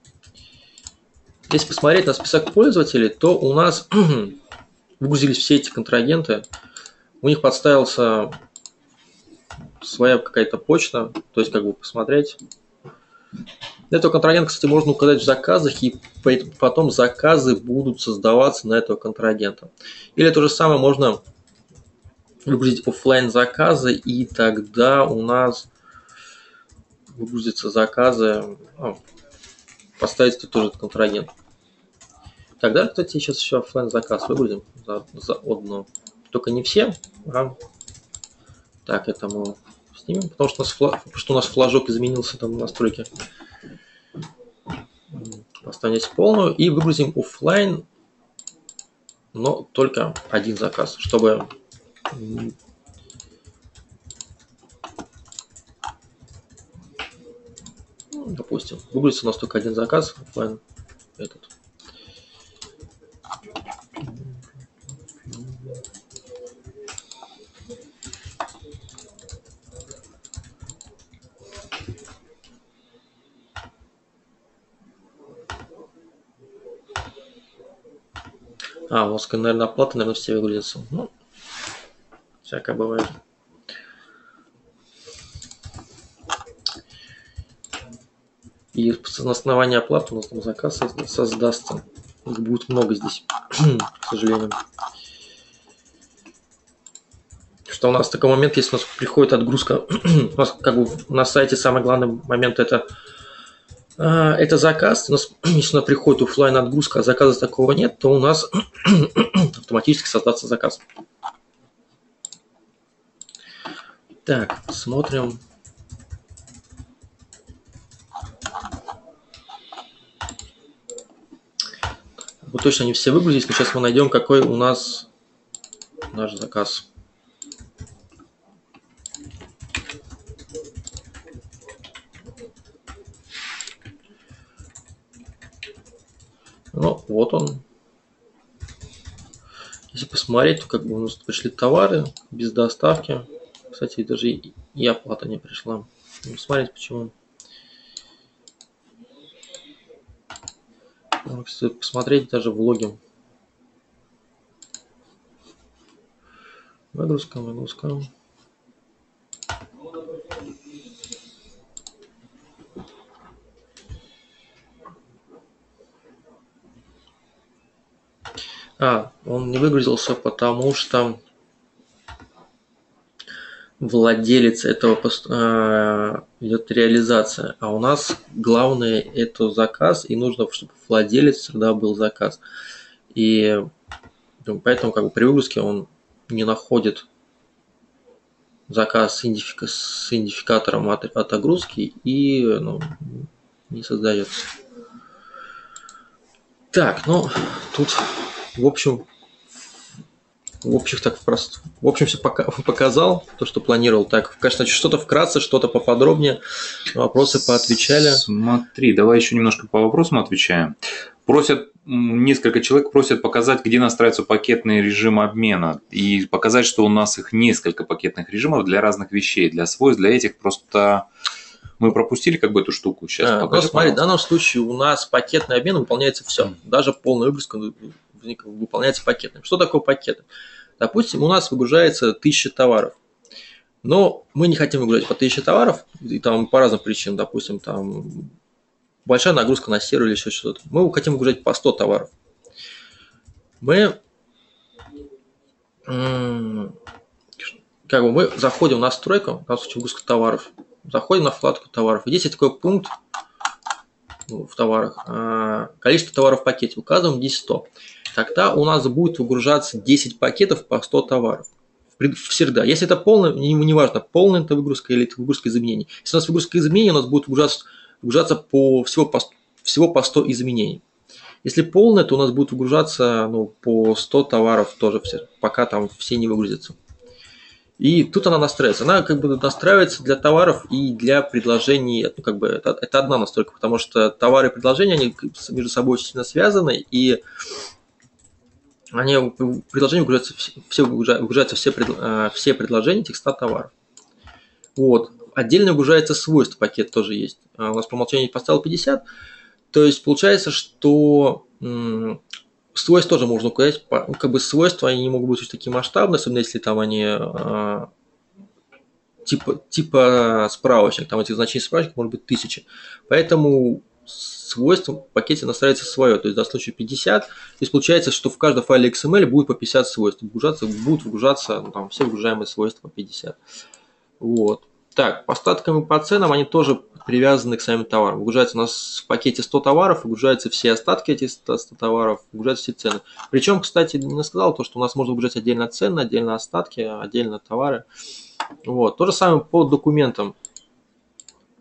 Если посмотреть на список пользователей, то у нас выгрузились все эти контрагенты. У них подставился своя какая-то почта, то есть как бы посмотреть. Этого контрагента, кстати, можно указать в заказах, и потом заказы будут создаваться на этого контрагента. Или то же самое можно выгрузить офлайн заказы, и тогда у нас выгрузятся заказы, а, поставить тут тоже контрагент. Тогда, кстати, сейчас еще офлайн заказ выгрузим за, за одну. Только не все. А... Так, это мы снимем, потому что у нас, флаг, что у нас флажок изменился там в настройке. Поставим здесь полную и выгрузим офлайн но только один заказ, чтобы допустим, выгрузится у нас только один заказ, офлайн этот. А, у нас, наверное, оплата, наверное, все выгрузятся. Ну, всякое бывает. И на основании оплаты у нас там заказ создастся. Их будет много здесь, к сожалению. Что у нас такой момент, если у нас приходит отгрузка, у нас как бы на сайте самый главный момент это, это заказ. У нас, если у нас приходит офлайн отгрузка, а заказа такого нет, то у нас автоматически создастся заказ. Так, смотрим. Вот точно не все выгрузились, но сейчас мы найдем, какой у нас наш заказ. Ну, вот он. Если посмотреть, то как бы у нас пришли товары без доставки. Кстати, даже и, и оплата не пришла. Смотрите, почему. Кстати, посмотреть даже влоги. Выгрузка, выгрузка. А, он не выгрузился, потому что владелец этого э, идет реализация, а у нас главное это заказ, и нужно, чтобы владелец всегда был заказ. И поэтому как бы при выгрузке он не находит заказ с, идентифика- с идентификатором от, от огрузки и ну, не создается. Так, ну тут в общем В общем, так просто. В общем, все показал, то, что планировал. Так, конечно, что-то вкратце, что-то поподробнее. Вопросы поотвечали. Смотри, давай еще немножко по вопросам отвечаем. Просят, несколько человек просят показать, где настраивается пакетный режим обмена. И показать, что у нас их несколько пакетных режимов для разных вещей. Для свойств, для этих просто... Мы пропустили как бы эту штуку. Сейчас а, покажи, ну, смотри, в данном случае у нас пакетный обмен выполняется все. Mm. Даже полная выгрузка выполняется пакетным. Что такое пакеты? Допустим, у нас выгружается тысяча товаров. Но мы не хотим выгружать по тысяче товаров, и там по разным причинам, допустим, там большая нагрузка на сервер или еще что-то. Мы хотим выгружать по сто товаров. Мы как бы мы заходим в настройку, в данном случае выгрузка товаров, заходим на вкладку товаров. И здесь есть такой пункт в товарах. Количество товаров в пакете указываем здесь сто. Тогда у нас будет выгружаться десять пакетов по сто товаров. Всегда. Если это полная, неважно, полная это выгрузка или это выгрузка изменений. Если у нас выгрузка изменений, у нас будет выгружаться, выгружаться по, всего, по, всего по сто изменений. Если полная, то у нас будет выгружаться ну, по сто товаров тоже, все, пока там все не выгрузятся. И тут она настраивается. Она как бы настраивается для товаров и для предложений. Ну, как бы это, это одна настройка, потому что товары и предложения, они между собой очень сильно связаны, и они, предложения выгружаются, все, выгружаются все, все предложения этих ста товаров. Вот. Отдельно выгружается свойства, пакет тоже есть. У нас по умолчанию поставил пятьдесят. То есть получается, что м- свойства тоже можно указать. Ну, как бы свойства они не могут быть очень такие масштабные, особенно если там они а, типа, типа справочник. Там этих значений справочника может быть тысяча. Поэтому свойство в пакете настраивается свое, то есть в случае пятьдесят, то есть получается, что в каждом файле икс эм эль будет по пятьдесят свойств, выгружаться, будут выгружаться ну, там, все выгружаемые свойства по пятьдесят. Вот. Так, по статкам и по ценам они тоже привязаны к самим товарам. Выгружается у нас в пакете сто товаров, выгружаются все остатки этих ста товаров, выгружаются все цены. Причем, кстати, не сказал то, что у нас можно выгружать отдельно цены, отдельно остатки, отдельно товары. Вот. То же самое по документам.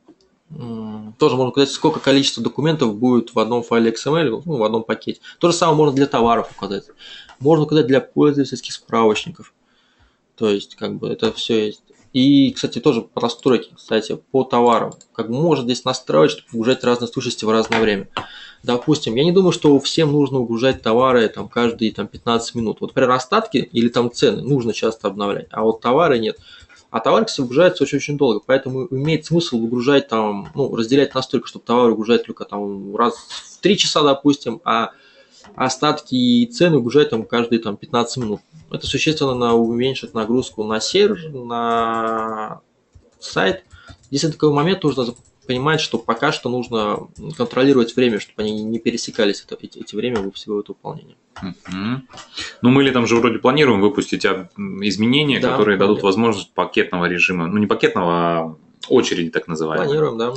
Тоже можно указать, сколько количество документов будет в одном файле икс эм эль, ну, в одном пакете. То же самое можно для товаров указать. Можно указать для пользовательских справочников. То есть, как бы это все есть. И, кстати, тоже по настройке, кстати, по товарам. Как бы можно здесь настраивать, чтобы выгружать разные сущности в разное время. Допустим, я не думаю, что всем нужно выгружать товары там, каждые там, пятнадцать минут. Вот, например, остатки или там цены нужно часто обновлять, а вот товары нет. А товар, кстати, выгружается очень-очень долго, поэтому имеет смысл выгружать там, ну, разделять настолько, чтобы товар выгружать только там раз в три часа, допустим, а остатки и цены выгружать там каждые там пятнадцать минут. Это существенно уменьшит нагрузку на сервер, на сайт. Если такой момент, нужно понимать, что пока что нужно контролировать время, чтобы они не пересекались, это, эти, эти время всего этого выполнения. Uh-huh. Ну, мы летом же вроде планируем выпустить изменения, да, которые дадут возможность пакетного режима. Ну, не пакетного, а очереди так называемой. Планируем, да.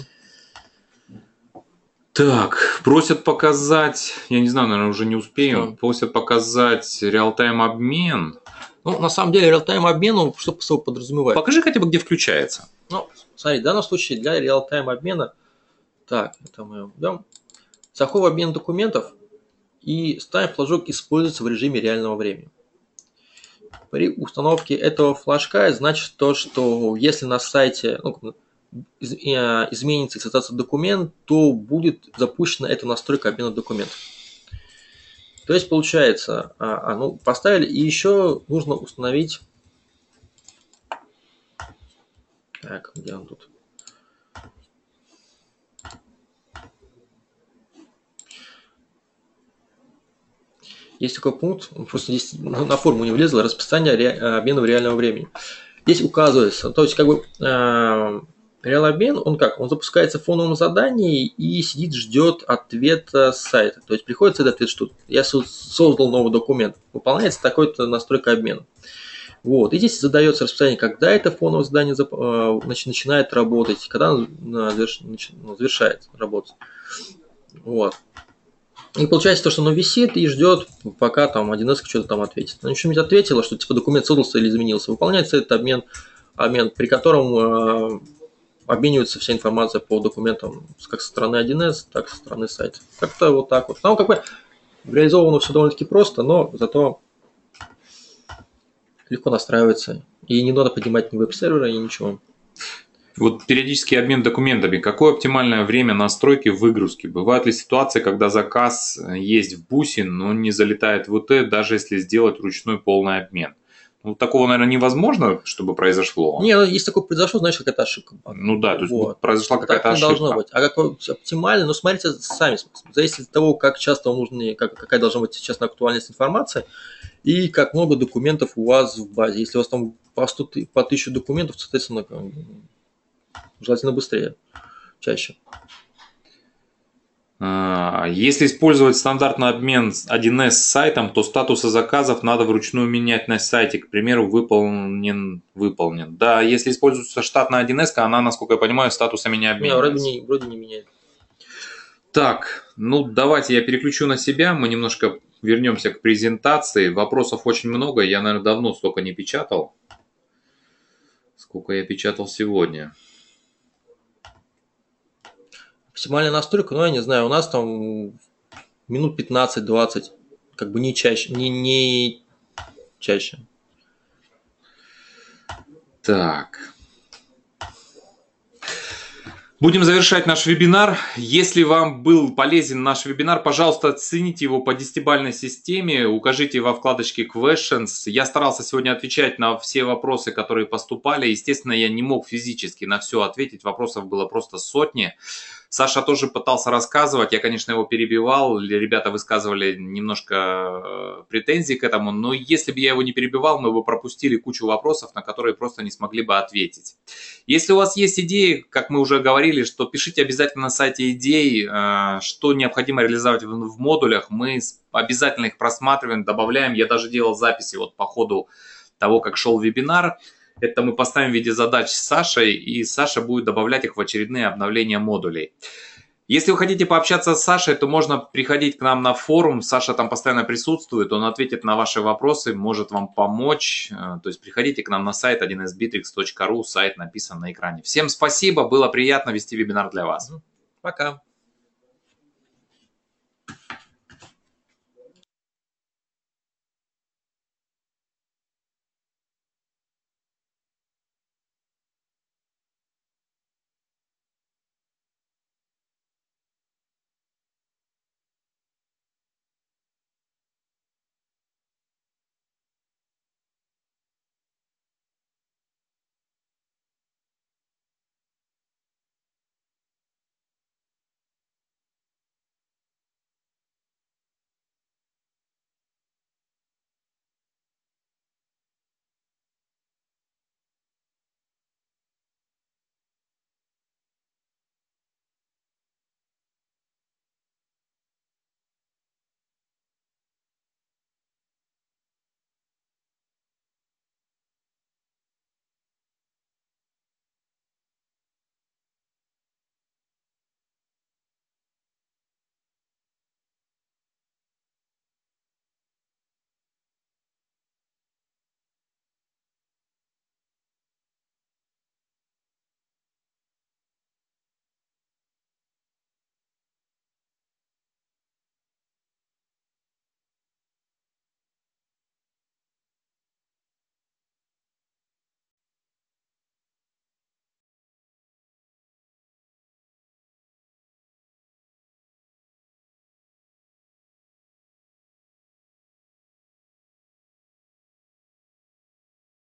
Так, просят показать, я не знаю, наверное, уже не успеем, что? Просят показать реал-тайм обмен. Ну, на самом деле, реал-тайм обмен, он что по собой подразумевает? Покажи хотя бы, где включается. Ну, смотри, в данном случае для реал-тайм обмена, так, это мы введем, захов обмен документов и ставим флажок «Используется в режиме реального времени». При установке этого флажка значит то, что если на сайте, ну, изменится эксплуатация документ, то будет запущена эта настройка обмена документов. То есть получается, а, ну, поставили, и еще нужно установить. Так, где он тут? Есть такой пункт, просто здесь на форму не влезло, расписание ре, обмена в реального времени. Здесь указывается, то есть как бы реал-обмен, он как? Он запускается в фоновом задании и сидит, ждет ответа с сайта. То есть приходит этот ответ, что я создал новый документ. Выполняется такой-то настройка обмена. Вот. И здесь задается расписание, когда это фоновое задание значит, начинает работать, когда оно завершает работать. Вот. И получается то, что оно висит и ждет, пока там один эс что-то там ответит. Оно что-нибудь ответило, что типа документ создался или изменился. Выполняется этот обмен, обмен при котором обменивается вся информация по документам как со стороны один эс, так и со стороны сайта. Как-то вот так вот. Там как бы реализовано все довольно-таки просто, но зато легко настраивается. И не надо поднимать ни веб-сервера, ни ничего. Вот периодический обмен документами. Какое оптимальное время настройки выгрузки? Бывают ли ситуации, когда заказ есть в бусе, но не залетает в УТ, даже если сделать ручной полный обмен? Ну, такого, наверное, невозможно, чтобы произошло. Не, ну, если такое произошло, значит, какая-то ошибка. Ну да, то есть вот. произошла какая-то так ошибка. Должно быть. А какой оптимально, ну, смотрите сами. Зависит от того, как часто вам нужно, как, какая должна быть сейчас актуальность информации и как много документов у вас в базе. Если у вас там по, сто, по тысяче документов, соответственно, желательно быстрее, чаще. Если использовать стандартный обмен один эс с сайтом, то статусы заказов надо вручную менять на сайте. К примеру, выполнен, выполнен. Да, если используется штатная один эс, она, насколько я понимаю, статусами не обменивается. Не, вроде не, вроде не меняет. Так, ну давайте я переключу на себя. Мы немножко вернемся к презентации. Вопросов очень много. Я, наверное, давно столько не печатал, сколько я печатал сегодня. Максимальная настройка, ну, я не знаю, у нас там минут пятнадцать-двадцать, как бы не чаще, не, не чаще. Так. Будем завершать наш вебинар. Если вам был полезен наш вебинар, пожалуйста, оцените его по десятибалльной системе, укажите во вкладочке Questions. Я старался сегодня отвечать на все вопросы, которые поступали. Естественно, я не мог физически на все ответить, вопросов было просто сотни. Саша тоже пытался рассказывать, я, конечно, его перебивал, ребята высказывали немножко претензий к этому, но если бы я его не перебивал, мы бы пропустили кучу вопросов, на которые просто не смогли бы ответить. Если у вас есть идеи, как мы уже говорили, что пишите обязательно на сайте идей, что необходимо реализовать в модулях, мы обязательно их просматриваем, добавляем. Я даже делал записи вот по ходу того, как шел вебинар. Это мы поставим в виде задач с Сашей, и Саша будет добавлять их в очередные обновления модулей. Если вы хотите пообщаться с Сашей, то можно приходить к нам на форум. Саша там постоянно присутствует, он ответит на ваши вопросы, может вам помочь. То есть приходите к нам на сайт один эс битрикс точка ру, сайт написан на экране. Всем спасибо, было приятно вести вебинар для вас. Пока.